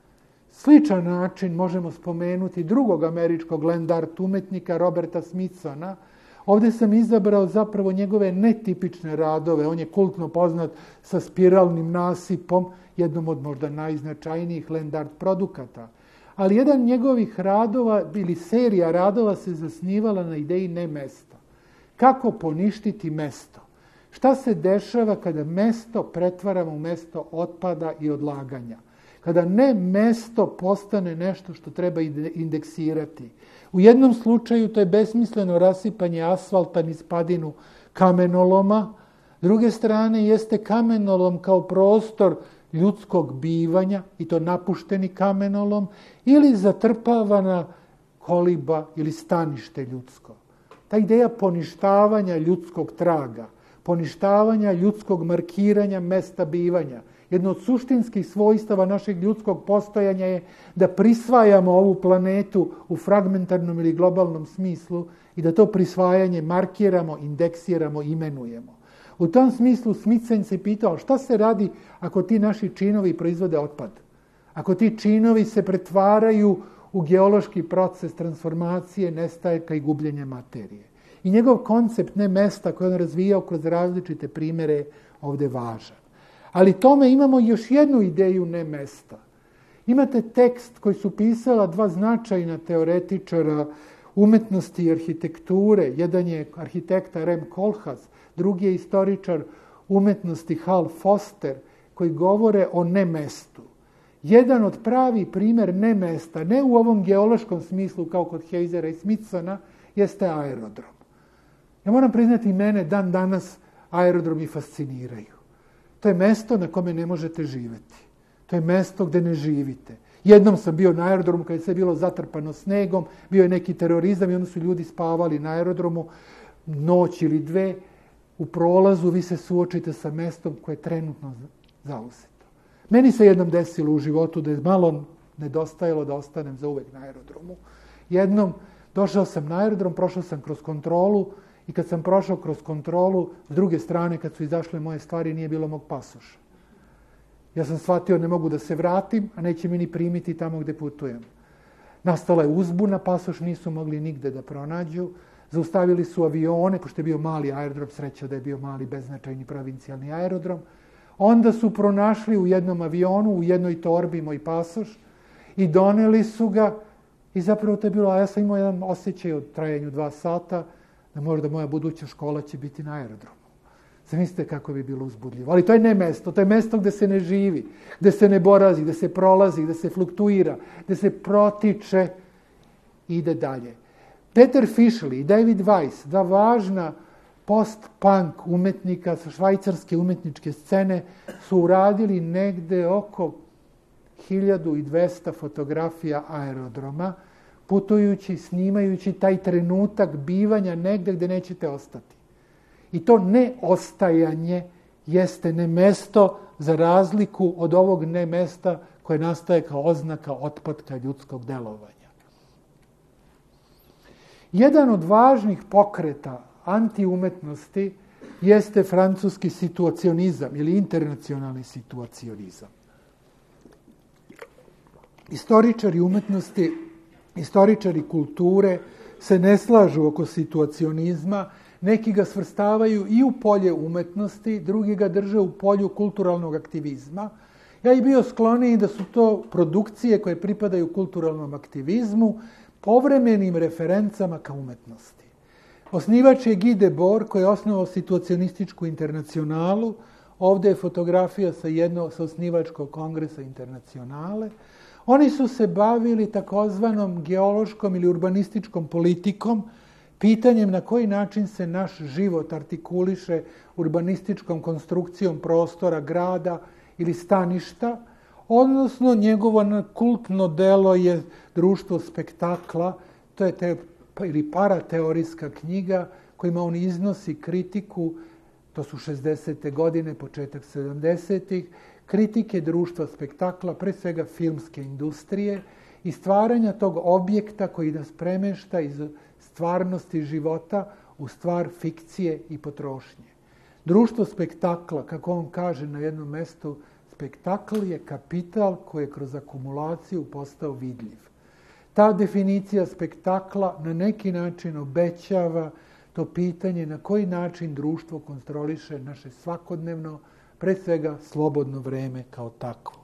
Sličan način možemo spomenuti drugog američkog land art umetnika Roberta Smithsona. Ovdje sam izabrao zapravo njegove netipične radove. On je kultno poznat sa spiralnim nasipom, jednom od možda najznačajnijih land art produkata. Ali jedan njegovih radova ili serija radova se zasnivala na ideji ne mesta. Kako poništiti mesto? Šta se dešava kada mesto pretvaramo u mesto otpada i odlaganja? Kada ne mesto postane nešto što treba indeksirati. U jednom slučaju to je besmisleno rasipanje asfalta niz padinu kamenoloma. S druge strane jeste kamenolom kao prostor ljudskog bivanja, i to napušteni kamenolom, ili zatrpavana koliba ili stanište ljudsko. Ta ideja poništavanja ljudskog traga, poništavanja ljudskog markiranja mesta bivanja, jedno od suštinskih svojstava našeg ljudskog postojanja je da prisvajamo ovu planetu u fragmentarnom ili globalnom smislu i da to prisvajanje markiramo, indeksiramo, imenujemo. U tom smislu Smithson se pitao šta se radi ako ti naši činovi proizvode otpad? Ako ti činovi se pretvaraju u geološki proces transformacije, nestajka i gubljenja materije. I njegov koncept ne mesta koji on razvijao kroz različite primjere je ovdje važan. Ali tome imamo još jednu ideju ne mesta. Imate tekst koji su pisala dva značajna teoretičara umetnosti i arhitekture. Jedan je arhitekta Rem Koolhaas, drugi je istoričar umetnosti Hal Foster, koji govore o nemestu. Jedan od pravi primjer nemesta, ne u ovom geološkom smislu kao kod Heisera i Smithsona, jeste aerodrom. Ja moram priznati, mene dan danas aerodromi fasciniraju. To je mesto na kome ne možete živjeti. To je mesto gdje ne živite. Jednom sam bio na aerodromu kada je sve bilo zatrpano snegom, bio je neki terorizam i onda su ljudi spavali na aerodromu noć ili dve. U prolazu vi se suočite sa mestom koje je trenutno zauzeto. Meni se jednom desilo u životu da je malo nedostajalo da ostanem zauvek na aerodromu. Jednom došao sam na aerodrom, prošao sam kroz kontrolu i kad sam prošao kroz kontrolu, s druge strane kad su izašle moje stvari nije bilo mog pasoša. Ja sam shvatio ne mogu da se vratim, a neće mi ni primiti tamo gdje putujem. Nastala je uzbuna, pasoš nisu mogli nigde da pronađu. Zaustavili su avione, pošto je bio mali aerodrom, sreća da je bio mali beznačajni provincijalni aerodrom. Onda su pronašli u jednom avionu, u jednoj torbi moj pasoš i doneli su ga i zapravo to je bilo, a ja sam imao jedan osjećaj od trajanju 2 sata da možda moja buduća škola će biti na aerodromu. Zamislite kako bi bilo uzbudljivo. Ali to je ne mesto, to je mesto gdje se ne živi, gdje se ne borazi, gdje se prolazi, gdje se fluktuira, gdje se protiče i ide dalje. Peter Fischli i David Weiss, dva važna post-punk umetnika sa švajcarske umetničke scene, su uradili negde oko 1200 fotografija aerodroma, putujući, snimajući taj trenutak bivanja negde gdje nećete ostati. I to neostajanje jeste ne mesto za razliku od ovog ne mesta koje nastaje kao oznaka otpatka ljudskog delovanja. Jedan od važnih pokreta antiumetnosti jeste francuski situacionizam ili internacionalni situacionizam. Istoričari umetnosti, istoričari kulture se ne slažu oko situacionizma, neki ga svrstavaju i u polje umetnosti, drugi ga drže u polju kulturalnog aktivizma. Ja i bio skloniji da su to produkcije koje pripadaju kulturalnom aktivizmu, povremenim referencama ka umetnosti. Osnivač je Guy Debord, koji je osnovao situacionističku internacionalu. Ovdje je fotografija sa osnivačkog kongresa internacionale. Oni su se bavili takozvanom geološkom ili urbanističkom politikom, pitanjem na koji način se naš život artikuliše urbanističkom konstrukcijom prostora, grada ili staništa, odnosno njegovo kultno delo je Društvo spektakla, to je ili parateorijska knjiga kojima on iznosi kritiku, to su 60. godine, početak 70. kritike društva spektakla, pre svega filmske industrije i stvaranja tog objekta koji nas premešta iz stvarnosti života u stvar fikcije i potrošnje. Društvo spektakla, kako on kaže na jednom mestu, spektakl je kapital koji je kroz akumulaciju postao vidljiv. Ta definicija spektakla na neki način obećava to pitanje na koji način društvo kontroliše naše svakodnevno, pre svega slobodno vreme kao takvo.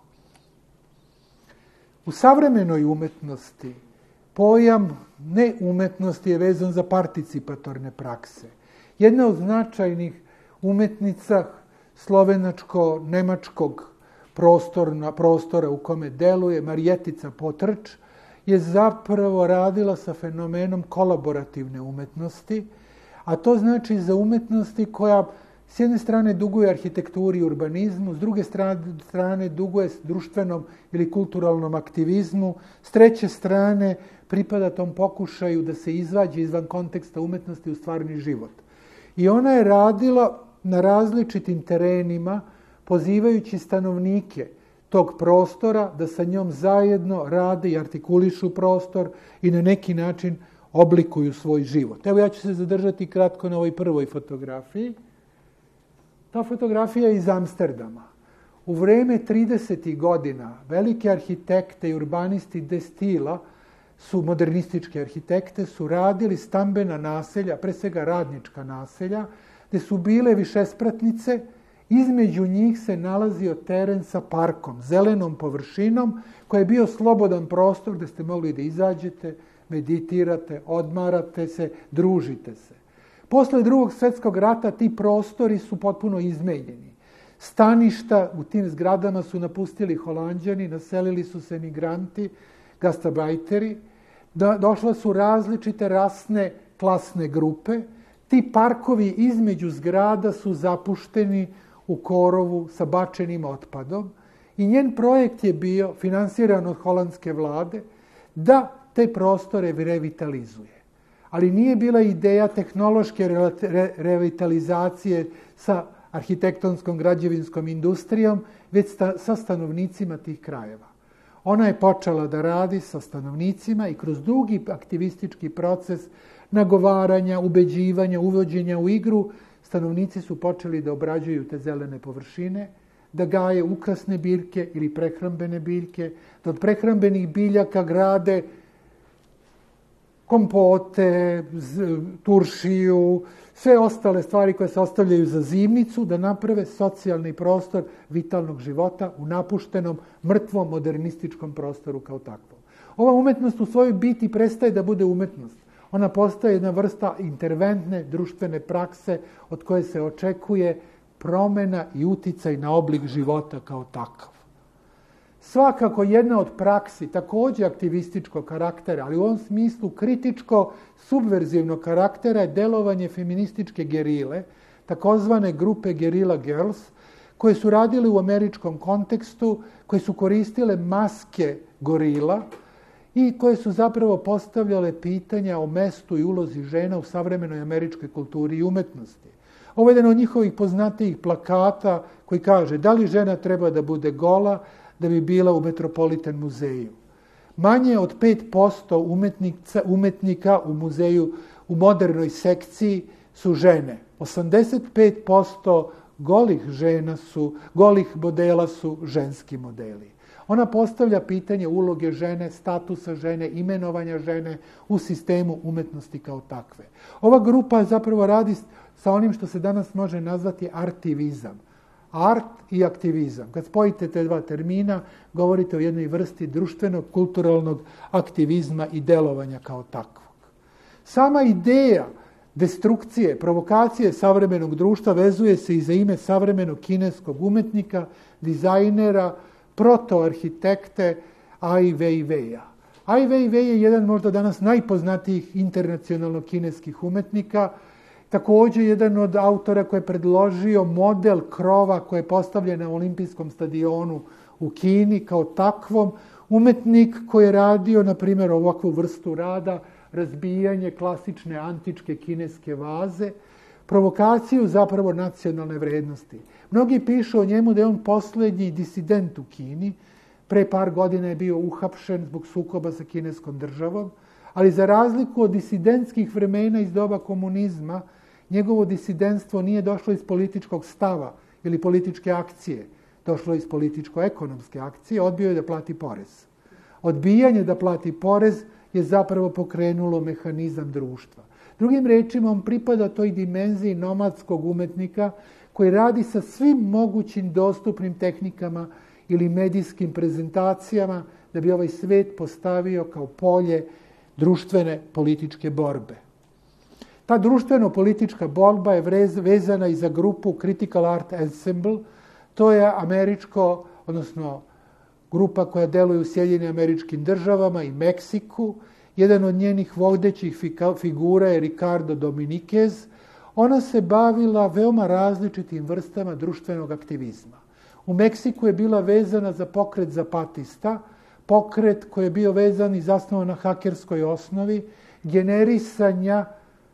U savremenoj umetnosti pojam neumetnosti je vezan za participatorne prakse. Jedna od umetnica slovenačko-nemačkog prostora u kome deluje, Marijetica Potrč, je zapravo radila sa fenomenom kolaborativne umetnosti, a to znači za umetnosti koja s jedne strane duguje arhitekturi i urbanizmu, s druge strane duguje društvenom ili kulturalnom aktivizmu, s treće strane pripada tom pokušaju da se izađe izvan konteksta umetnosti u stvarni život. I ona je radila na različitim terenima, pozivajući stanovnike tog prostora da sa njom zajedno rade i artikulišu prostor i na neki način oblikuju svoj život. Evo ja ću se zadržati kratko na ovoj prvoj fotografiji. Ta fotografija je iz Amsterdama. U vreme 30. godina velike arhitekte i urbanisti de stila, modernističke arhitekte, su radili stambena naselja, pre svega radnička naselja, gde su bile višespratnice, između njih se nalazio teren sa parkom, zelenom površinom, koji je bio slobodan prostor gde ste mogli da izađete, meditirate, odmarate se, družite se. Posle Drugog svjetskog rata ti prostori su potpuno izmenjeni. Staništa u tim zgradama su napustili Holanđani, naselili su se migranti, gastarbajteri, došle su različite rasne, klasne grupe. Ti parkovi između zgrada su zapušteni u korovu sa bačenim otpadom i njen projekt je bio, finansiran od holandske vlade, da te prostore revitalizuje. Ali nije bila ideja tehnološke revitalizacije sa arhitektonskom građevinskom industrijom, već sa stanovnicima tih krajeva. Ona je počela da radi sa stanovnicima i kroz dugi aktivistički proces nagovaranja, ubeđivanja, uvođenja u igru, stanovnici su počeli da obrađuju te zelene površine, da gaje ukrasne biljke ili prehrambene biljke, da od prehrambenih biljaka grade kompote, turšiju, sve ostale stvari koje se ostavljaju za zimnicu, da naprave socijalni prostor vitalnog života u napuštenom, mrtvom, modernističkom prostoru kao takvom. Ova umetnost u svojoj biti prestaje da bude umetnost. Ona postaje jedna vrsta interventne društvene prakse od koje se očekuje promena i uticaj na oblik života kao takav. Svakako jedna od praksi, također aktivističkog karaktera, ali u ovom smislu kritičko-subverzivnog karaktera je delovanje feminističke gerile, takozvane grupe Guerrilla Girls, koje su radile u američkom kontekstu, koje su koristile maske gorila i koje su zapravo postavljale pitanja o mestu i ulozi žena u savremenoj američkoj kulturi i umetnosti. Ovo je jedan od njihovih poznatijih plakata koji kaže da li žena treba da bude gola da bi bila u Metropolitan muzeju. Manje od 5% umetnika u muzeju u modernoj sekciji su žene. 85% golih modela su ženski modeli. Ona postavlja pitanje uloge žene, statusa žene, imenovanja žene u sistemu umetnosti kao takve. Ova grupa zapravo radi sa onim što se danas može nazvati artivizam. Art i aktivizam. Kad spojite te dva termina, govorite o jednoj vrsti društvenog, kulturalnog aktivizma i delovanja kao takvog. Sama ideja destrukcije, provokacije savremenog društva vezuje se i za ime savremenog kineskog umetnika, dizajnera, protoarhitekte Ai Weiwei. Ai Weiwei je jedan možda danas najpoznatijih internacionalno kineskih umetnika, također jedan od autora koji je predložio model krova koji je postavljen na olimpijskom stadionu u Kini kao takvom. Umetnik koji je radio, na primjer, ovakvu vrstu rada, razbijanje klasične antičke kineske vaze, provokaciju zapravo nacionalne vrednosti. Mnogi pišu o njemu da je on posljednji disident u Kini. Pre par godina je bio uhapšen zbog sukoba sa kineskom državom, ali za razliku od disidentskih vremena iz doba komunizma, njegovo disidentstvo nije došlo iz političkog stava ili političke akcije. Došlo je iz političko-ekonomske akcije, odbio je da plati porez. Odbijanje da plati porez je zapravo pokrenulo mehanizam društva. Drugim rečima, on pripada toj dimenziji nomadskog umetnika koji radi sa svim mogućim dostupnim tehnikama ili medijskim prezentacijama da bi ovaj svet postavio kao polje društvene političke borbe. Ta društveno-politička borba je vezana i za grupu Critical Art Ensemble. To je američko, odnosno grupa koja deluje u Sjedinjenim Američkim Državama i Meksiku. Jedan od njenih vodećih figura je Ricardo Domínguez. Ona se bavila veoma različitim vrstama društvenog aktivizma. U Meksiku je bila vezana za pokret zapatista, pokret koji je bio vezan i zasnovan na hakerskoj osnovi, generisanja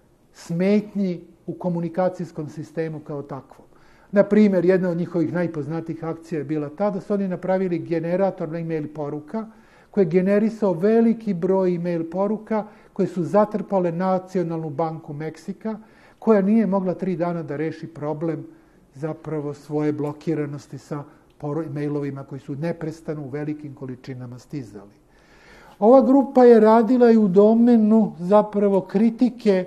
smetnji u komunikacijskom sistemu kao takvom. Na primjer, jedna od njihovih najpoznatijih akcija je bila ta da su oni napravili generator na e-mail poruka koji je generisao veliki broj e-mail poruka koje su zatrpale Nacionalnu banku Meksika, koja nije mogla 3 dana da reši problem zapravo svoje blokiranosti sa e-mailovima koji su neprestano u velikim količinama stizali. Ova grupa je radila i u domenu zapravo kritike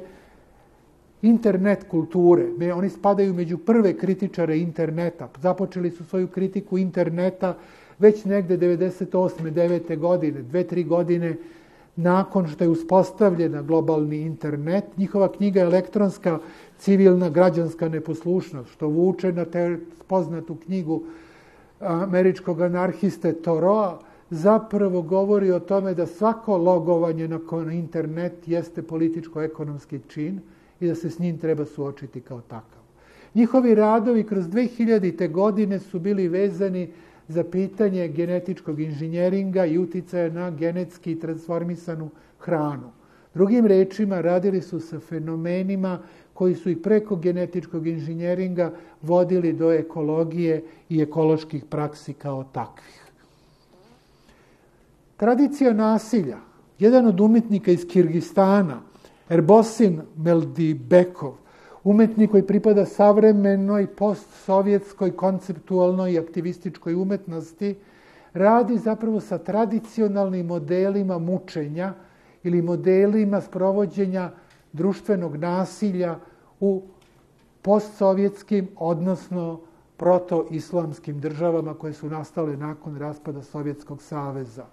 internet kulture. Oni spadaju među prve kritičare interneta. Započeli su svoju kritiku interneta već negde 98. 9. godine, 2-3 godine nakon što je uspostavljena globalni internet. Njihova knjiga je elektronska civilna građanska neposlušnost, što vuče na poznatu knjigu američkog anarhiste Thoreau, zapravo govori o tome da svako logovanje na internet jeste političko-ekonomski čin i da se s njim treba suočiti kao takav. Njihovi radovi kroz 2000. godine su bili vezani za pitanje genetičkog inženjeringa i uticaja na genetski transformisanu hranu. Drugim rečima, radili su sa fenomenima koji su i preko genetičkog inženjeringa vodili do ekologije i ekoloških praksi kao takvih. Tradicija nasilja. Jedan od umjetnika iz Kirgistana, Erbosin Meldibekov, umetnik koji pripada savremenoj postsovjetskoj konceptualnoj i aktivističkoj umetnosti, radi zapravo sa tradicionalnim modelima mučenja ili modelima sprovođenja društvenog nasilja u postsovjetskim, odnosno protoislamskim državama koje su nastale nakon raspada Sovjetskog saveza.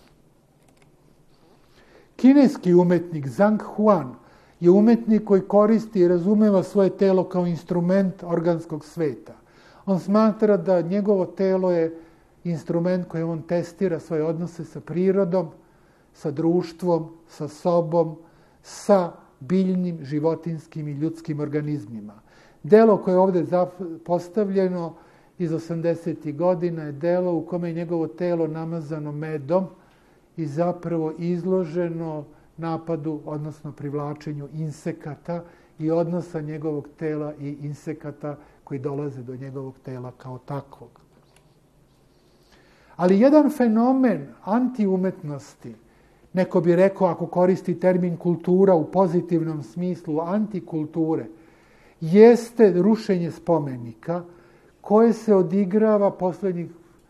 Kineski umetnik Zhang Huan je umetnik koji koristi i razumeva svoje telo kao instrument organskog sveta. On smatra da njegovo telo je instrument kojim on testira svoje odnose sa prirodom, sa društvom, sa sobom, sa biljnim, životinskim i ljudskim organizmima. Delo koje je ovdje postavljeno iz 80. godina je delo u kome je njegovo telo namazano medom i zapravo izloženo napadu, odnosno privlačenju insekata i odnosa njegovog tela i insekata koji dolaze do njegovog tela kao takvog. Ali jedan fenomen antiumetnosti, neko bi rekao ako koristi termin kultura u pozitivnom smislu, antikulture, jeste rušenje spomenika koje se odigrava poslednjih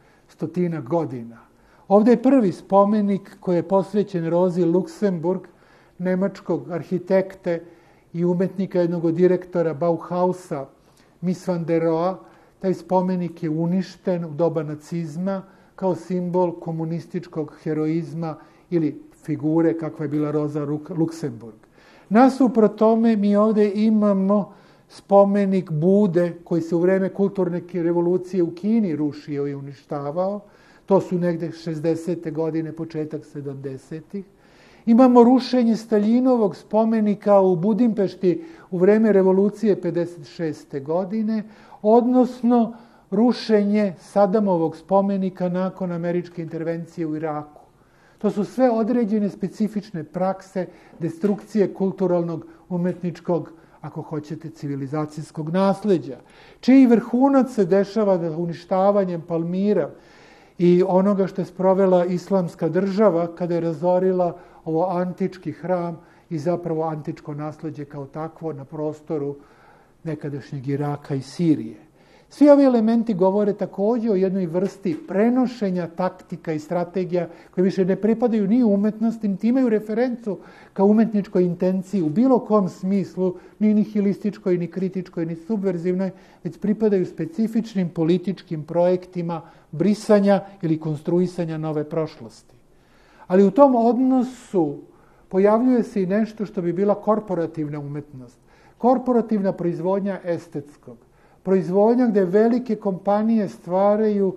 100 godina. Ovdje je prvi spomenik koji je posvećen Rozi Luxemburg, nemačkog arhitekte i umetnika, jednog od direktora Bauhausa, Mies van der Rohe. Taj spomenik je uništen u doba nacizma kao simbol komunističkog heroizma ili figure kakva je bila Roza Luxemburg. Nasuprot tome mi ovdje imamo spomenik Bude koji se u vreme kulturne revolucije u Kini rušio i uništavao. To su negde 60. godine, početak 70. Imamo rušenje Staljinovog spomenika u Budimpešti u vreme revolucije 56. godine, odnosno rušenje Sadamovog spomenika nakon američke intervencije u Iraku. To su sve određene specifične prakse destrukcije kulturalnog, umetničkog, ako hoćete, civilizacijskog nasleđa, čiji vrhunac se dešava uništavanjem Palmira i onoga što je sprovela islamska država kada je razorila ovo antički hram i zapravo antičko nasleđe kao takvo na prostoru nekadašnjeg Iraka i Sirije. Svi ovi elementi govore također o jednoj vrsti prenošenja taktika i strategija koje više ne pripadaju ni umetnosti, niti imaju referencu kao umetničkoj intenciji u bilo kom smislu, ni nihilističkoj, ni kritičkoj, ni subverzivnoj, već pripadaju specifičnim političkim projektima brisanja ili konstruisanja nove prošlosti. Ali u tom odnosu pojavljuje se i nešto što bi bila korporativna umetnost. Korporativna proizvodnja estetskog. Proizvodnja gdje velike kompanije stvaraju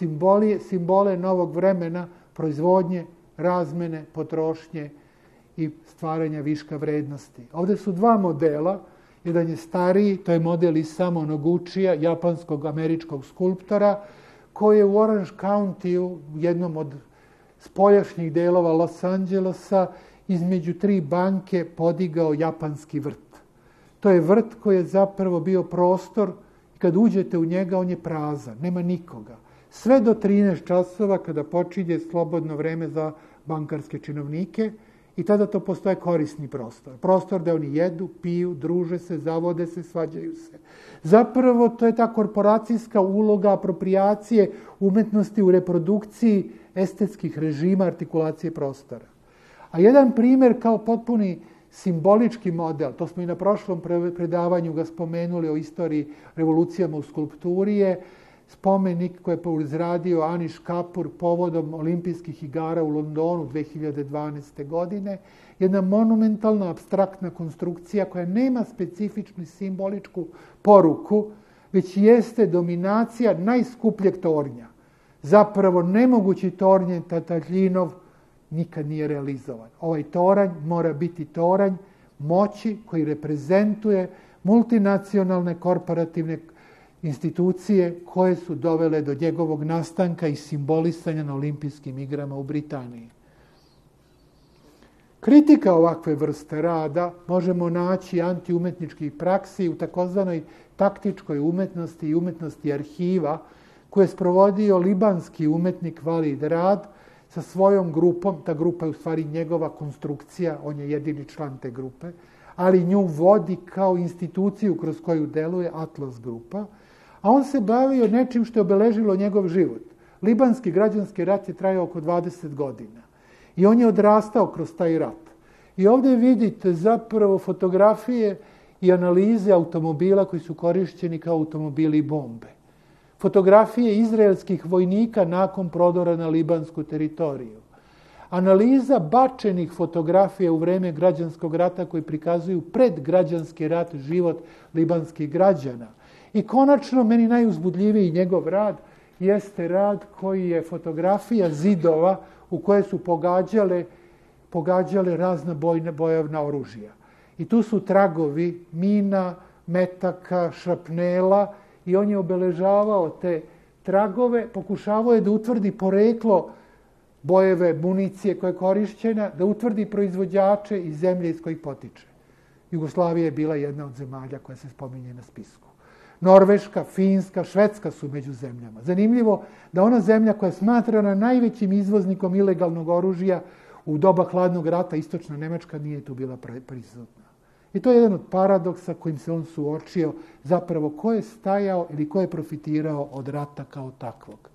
simbole novog vremena, proizvodnje, razmene, potrošnje i stvaranja viška vrednosti. Ovdje su dva modela. Jedan je stariji, to je model Isamu Noguchija, japanskog američkog skulptora, koji je u Orange County, jednom od spoljašnjih delova Los Angelesa, između 3 banke podigao japanski vrt. To je vrt koji je zapravo bio prostor. Kad uđete u njega, on je prazan, nema nikoga. Sve do 13 časova kada počinje slobodno vreme za bankarske činovnike i tada to postoje korisni prostor. Prostor gde oni jedu, piju, druže se, zavode se, svađaju se. Zapravo to je ta korporacijska uloga apropriacije umetnosti u reprodukciji estetskih režima artikulacije prostora. A jedan primjer kao potpuni simbolički model, to smo i na prošlom predavanju ga spomenuli o istoriji revolucijama u skulpturi, je spomenik koji je izradio Anish Kapoor povodom olimpijskih igara u Londonu 2012. godine. Jedna monumentalna, apstraktna konstrukcija koja nema specifičnu simboličku poruku, već jeste dominacija najskupljeg tornja. Zapravo nemogući tornje Tatajlinov nikad nije realizovan. Ovaj toranj mora biti toranj moći koji reprezentuje multinacionalne korporativne institucije koje su dovele do njegovog nastanka i simbolisanja na olimpijskim igrama u Britaniji. Kritika ovakve vrste rada možemo naći antiumetničkih praksi u takozvanoj taktičkoj umetnosti i umetnosti arhiva koje je sprovodio libanski umetnik Walid Rad sa svojom grupom. Ta grupa je u stvari njegova konstrukcija, on je jedini član te grupe, ali nju vodi kao instituciju kroz koju deluje Atlas grupa, a on se bavio nečim što je obeležilo njegov život. Libanski građanski rat je trajao oko 20 godina i on je odrastao kroz taj rat. I ovdje vidite zapravo fotografije i analize automobila koji su korišćeni kao automobili i bombe. Fotografije izraelskih vojnika nakon prodora na libansku teritoriju. Analiza bačenih fotografija u vreme građanskog rata koji prikazuju predgrađanski rat, život libanskih građana. I konačno, meni najuzbudljiviji njegov rad jeste rad koji je fotografija zidova u koje su pogađale razna bojovna oružja. I tu su tragovi mina, metaka, šrapnela i on je obeležavao te tragove, pokušavao je da utvrdi poreklo bojeve, municije koja je korišćena, da utvrdi proizvođače i zemlje iz kojih potiče. Jugoslavija je bila jedna od zemalja koja se spominje na spisku. Norveška, Finska, Švedska su među zemljama. Zanimljivo da ona zemlja koja je smatrana najvećim izvoznikom ilegalnog oružja u doba hladnog rata, istočna Nemačka, nije tu bila prisutna. I to je jedan od paradoksa kojim se on suočio, zapravo ko je stajao ili ko je profitirao od rata kao takvog.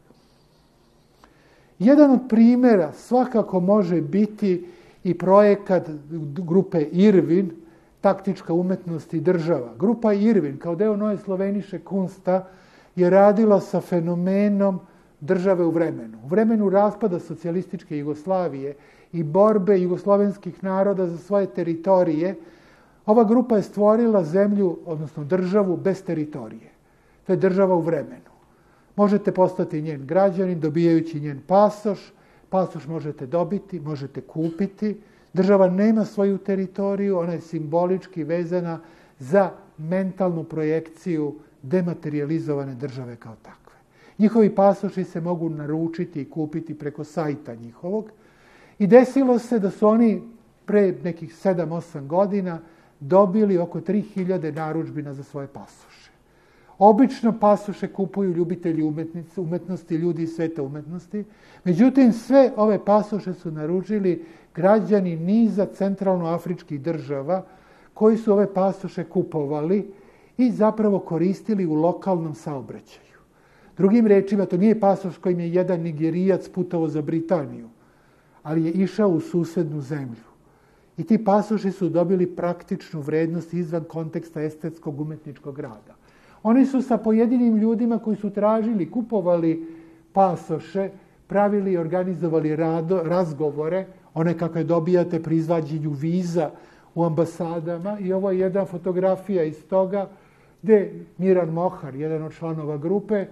Jedan od primjera svakako može biti i projekat grupe Irvin, taktička umetnost i država. Grupa Irvin, kao deo Neue Slovenische Kunsta, je radila sa fenomenom države u vremenu. U vremenu raspada socijalističke Jugoslavije i borbe jugoslovenskih naroda za svoje teritorije, ova grupa je stvorila zemlju, odnosno državu, bez teritorije. To je država u vremenu. Možete postati njen građanin dobijajući njen pasoš. Pasoš možete dobiti, možete kupiti. Država nema svoju teritoriju, ona je simbolički vezana za mentalnu projekciju dematerializovane države kao takve. Njihovi pasoši se mogu naručiti i kupiti preko sajta njihovog. I desilo se da su oni pre nekih 7-8 godina dobili oko 3000 narudžbina za svoje pasoše. Obično pasoše kupuju ljubitelji umetnosti, ljudi iz sveta umetnosti. Međutim, sve ove pasoše su naručili građani niza centralnoafričkih država koji su ove pasoše kupovali i zapravo koristili u lokalnom saobraćaju. Drugim rečima, to nije pasoš kojim je jedan Nigerijac putovao za Britaniju, ali je išao u susednu zemlju. I ti pasoši su dobili praktičnu vrednost izvan konteksta estetskog umetničkog rada. Oni su sa pojedinim ljudima koji su tražili, kupovali pasoše, pravili i organizovali razgovore, one kakve dobijate pri izvađenju viza u ambasadama. I ovo je jedna fotografija iz toga gdje Miran Mohar, jedan od članova grupe,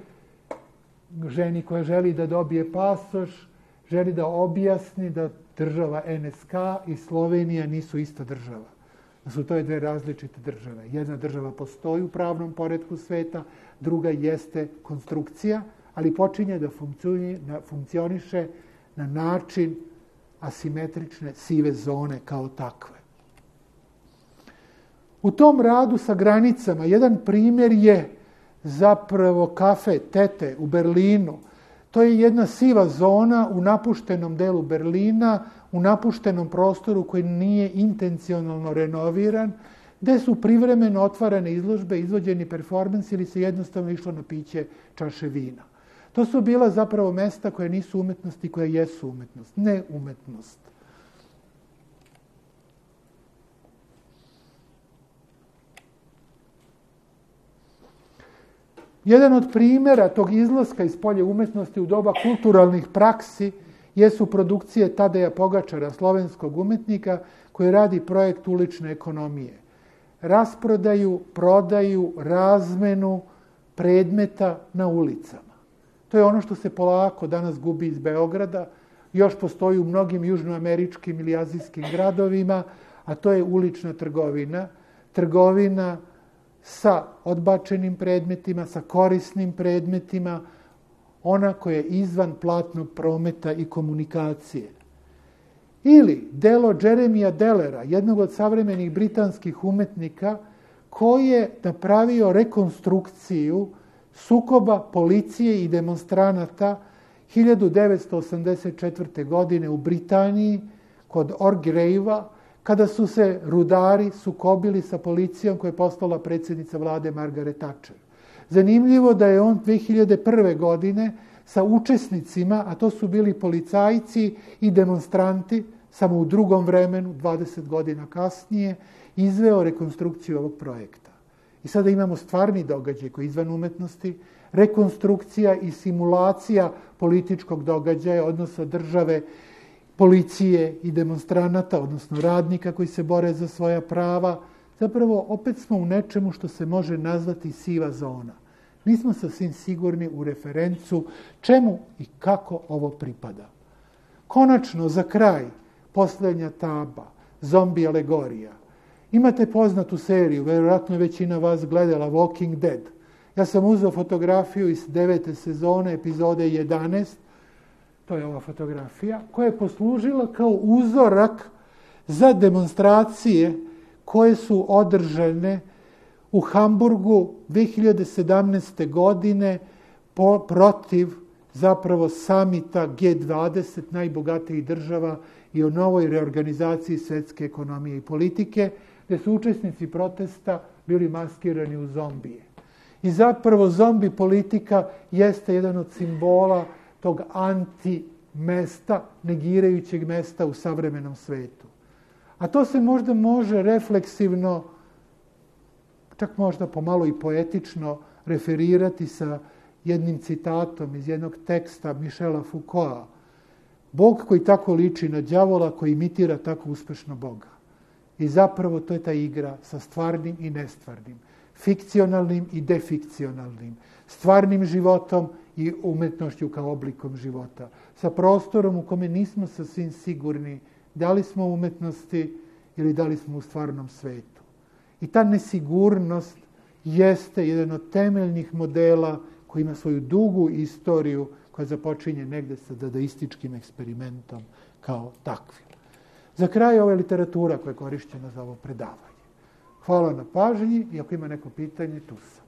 ženi koja želi da dobije pasoš, želi da objasni da država NSK i Slovenija nisu ista država. Da su to dve različite države. Jedna država postoji u pravnom poretku sveta, druga jeste konstrukcija, ali počinje da funkcioniše na način asimetrične sive zone kao takve. U tom radu sa granicama jedan primjer je zapravo kafe Tete u Berlinu. To je jedna siva zona u napuštenom delu Berlina, u napuštenom prostoru koji nije intencionalno renoviran, gde su privremeno otvarane izložbe, izvođeni performansi ili se jednostavno išlo na piće čaše vina. To su bila zapravo mesta koje nisu umetnost i koje jesu umetnost, ne umetnost. Jedan od primjera tog izlaska iz polja umetnosti u doba kulturalnih praksi jesu produkcije Tadeja Pogačara, slovenskog umetnika, koji radi projekt ulične ekonomije. Rasprodaju, prodaju, razmenu predmeta na ulicama. To je ono što se polako danas gubi iz Beograda, još postoji u mnogim južnoameričkim ili azijskim gradovima, a to je ulična trgovina. Trgovina sa odbačenim predmetima, sa korisnim predmetima, ona koja je izvan platnog prometa i komunikacije. Ili delo Jeremija Dellera, jednog od savremenih britanskih umetnika, koji je napravio rekonstrukciju sukoba policije i demonstranata 1984. godine u Britaniji kod Orgreiva, kada su se rudari sukobili sa policijom koja je postala predsjednica vlade Margaret Thatcher. Zanimljivo da je on 2001. godine sa učesnicima, a to su bili policajci i demonstranti, samo u drugom vremenu, 20 godina kasnije, izveo rekonstrukciju ovog projekta. I sada imamo stvarni događaj koji je izvan umetnosti, rekonstrukcija i simulacija političkog događaja, odnosa države, policije i demonstranata, odnosno radnika koji se bore za svoja prava. Zapravo, opet smo u nečemu što se može nazvati siva zona. Nismo sasvim sigurni u referencu čemu i kako ovo pripada. Konačno, za kraj, posljednja tabla, zombi alegorija. Imate poznatu seriju, vjerojatno je većina vas gledala, Walking Dead. Ja sam uzeo fotografiju iz 9. sezone, epizode 11, to je ova fotografija, koja je poslužila kao uzorak za demonstracije koje su održane u Hamburgu 2017. godine protiv zapravo samita G20 najbogatijih država i o novoj reorganizaciji svjetske ekonomije i politike. gde su učesnici protesta bili maskirani u zombije. I zapravo zombi politika jeste jedan od simbola tog anti-mesta, negirajućeg mesta u savremenom svetu. A to se možda može refleksivno, čak možda pomalo i poetično, referirati sa jednim citatom iz jednog teksta Michela Foucaulta. Bog koji tako liči na đavola, koji imitira tako uspešno Boga. I zapravo to je ta igra sa stvarnim i nestvarnim, fikcionalnim i defikcionalnim, stvarnim životom i umetnošću kao oblikom života, sa prostorom u kome nismo sasvim sigurni da li smo u umetnosti ili da li smo u stvarnom svetu. I ta nesigurnost jeste jedan od temeljnih modela koji ima svoju dugu istoriju koja započinje negde sa dadaističkim eksperimentom kao takvim. Za kraj ova je literatura koja je korišćena za ovo predavanje. Hvala na pažnji i ako ima neko pitanje, tu sam.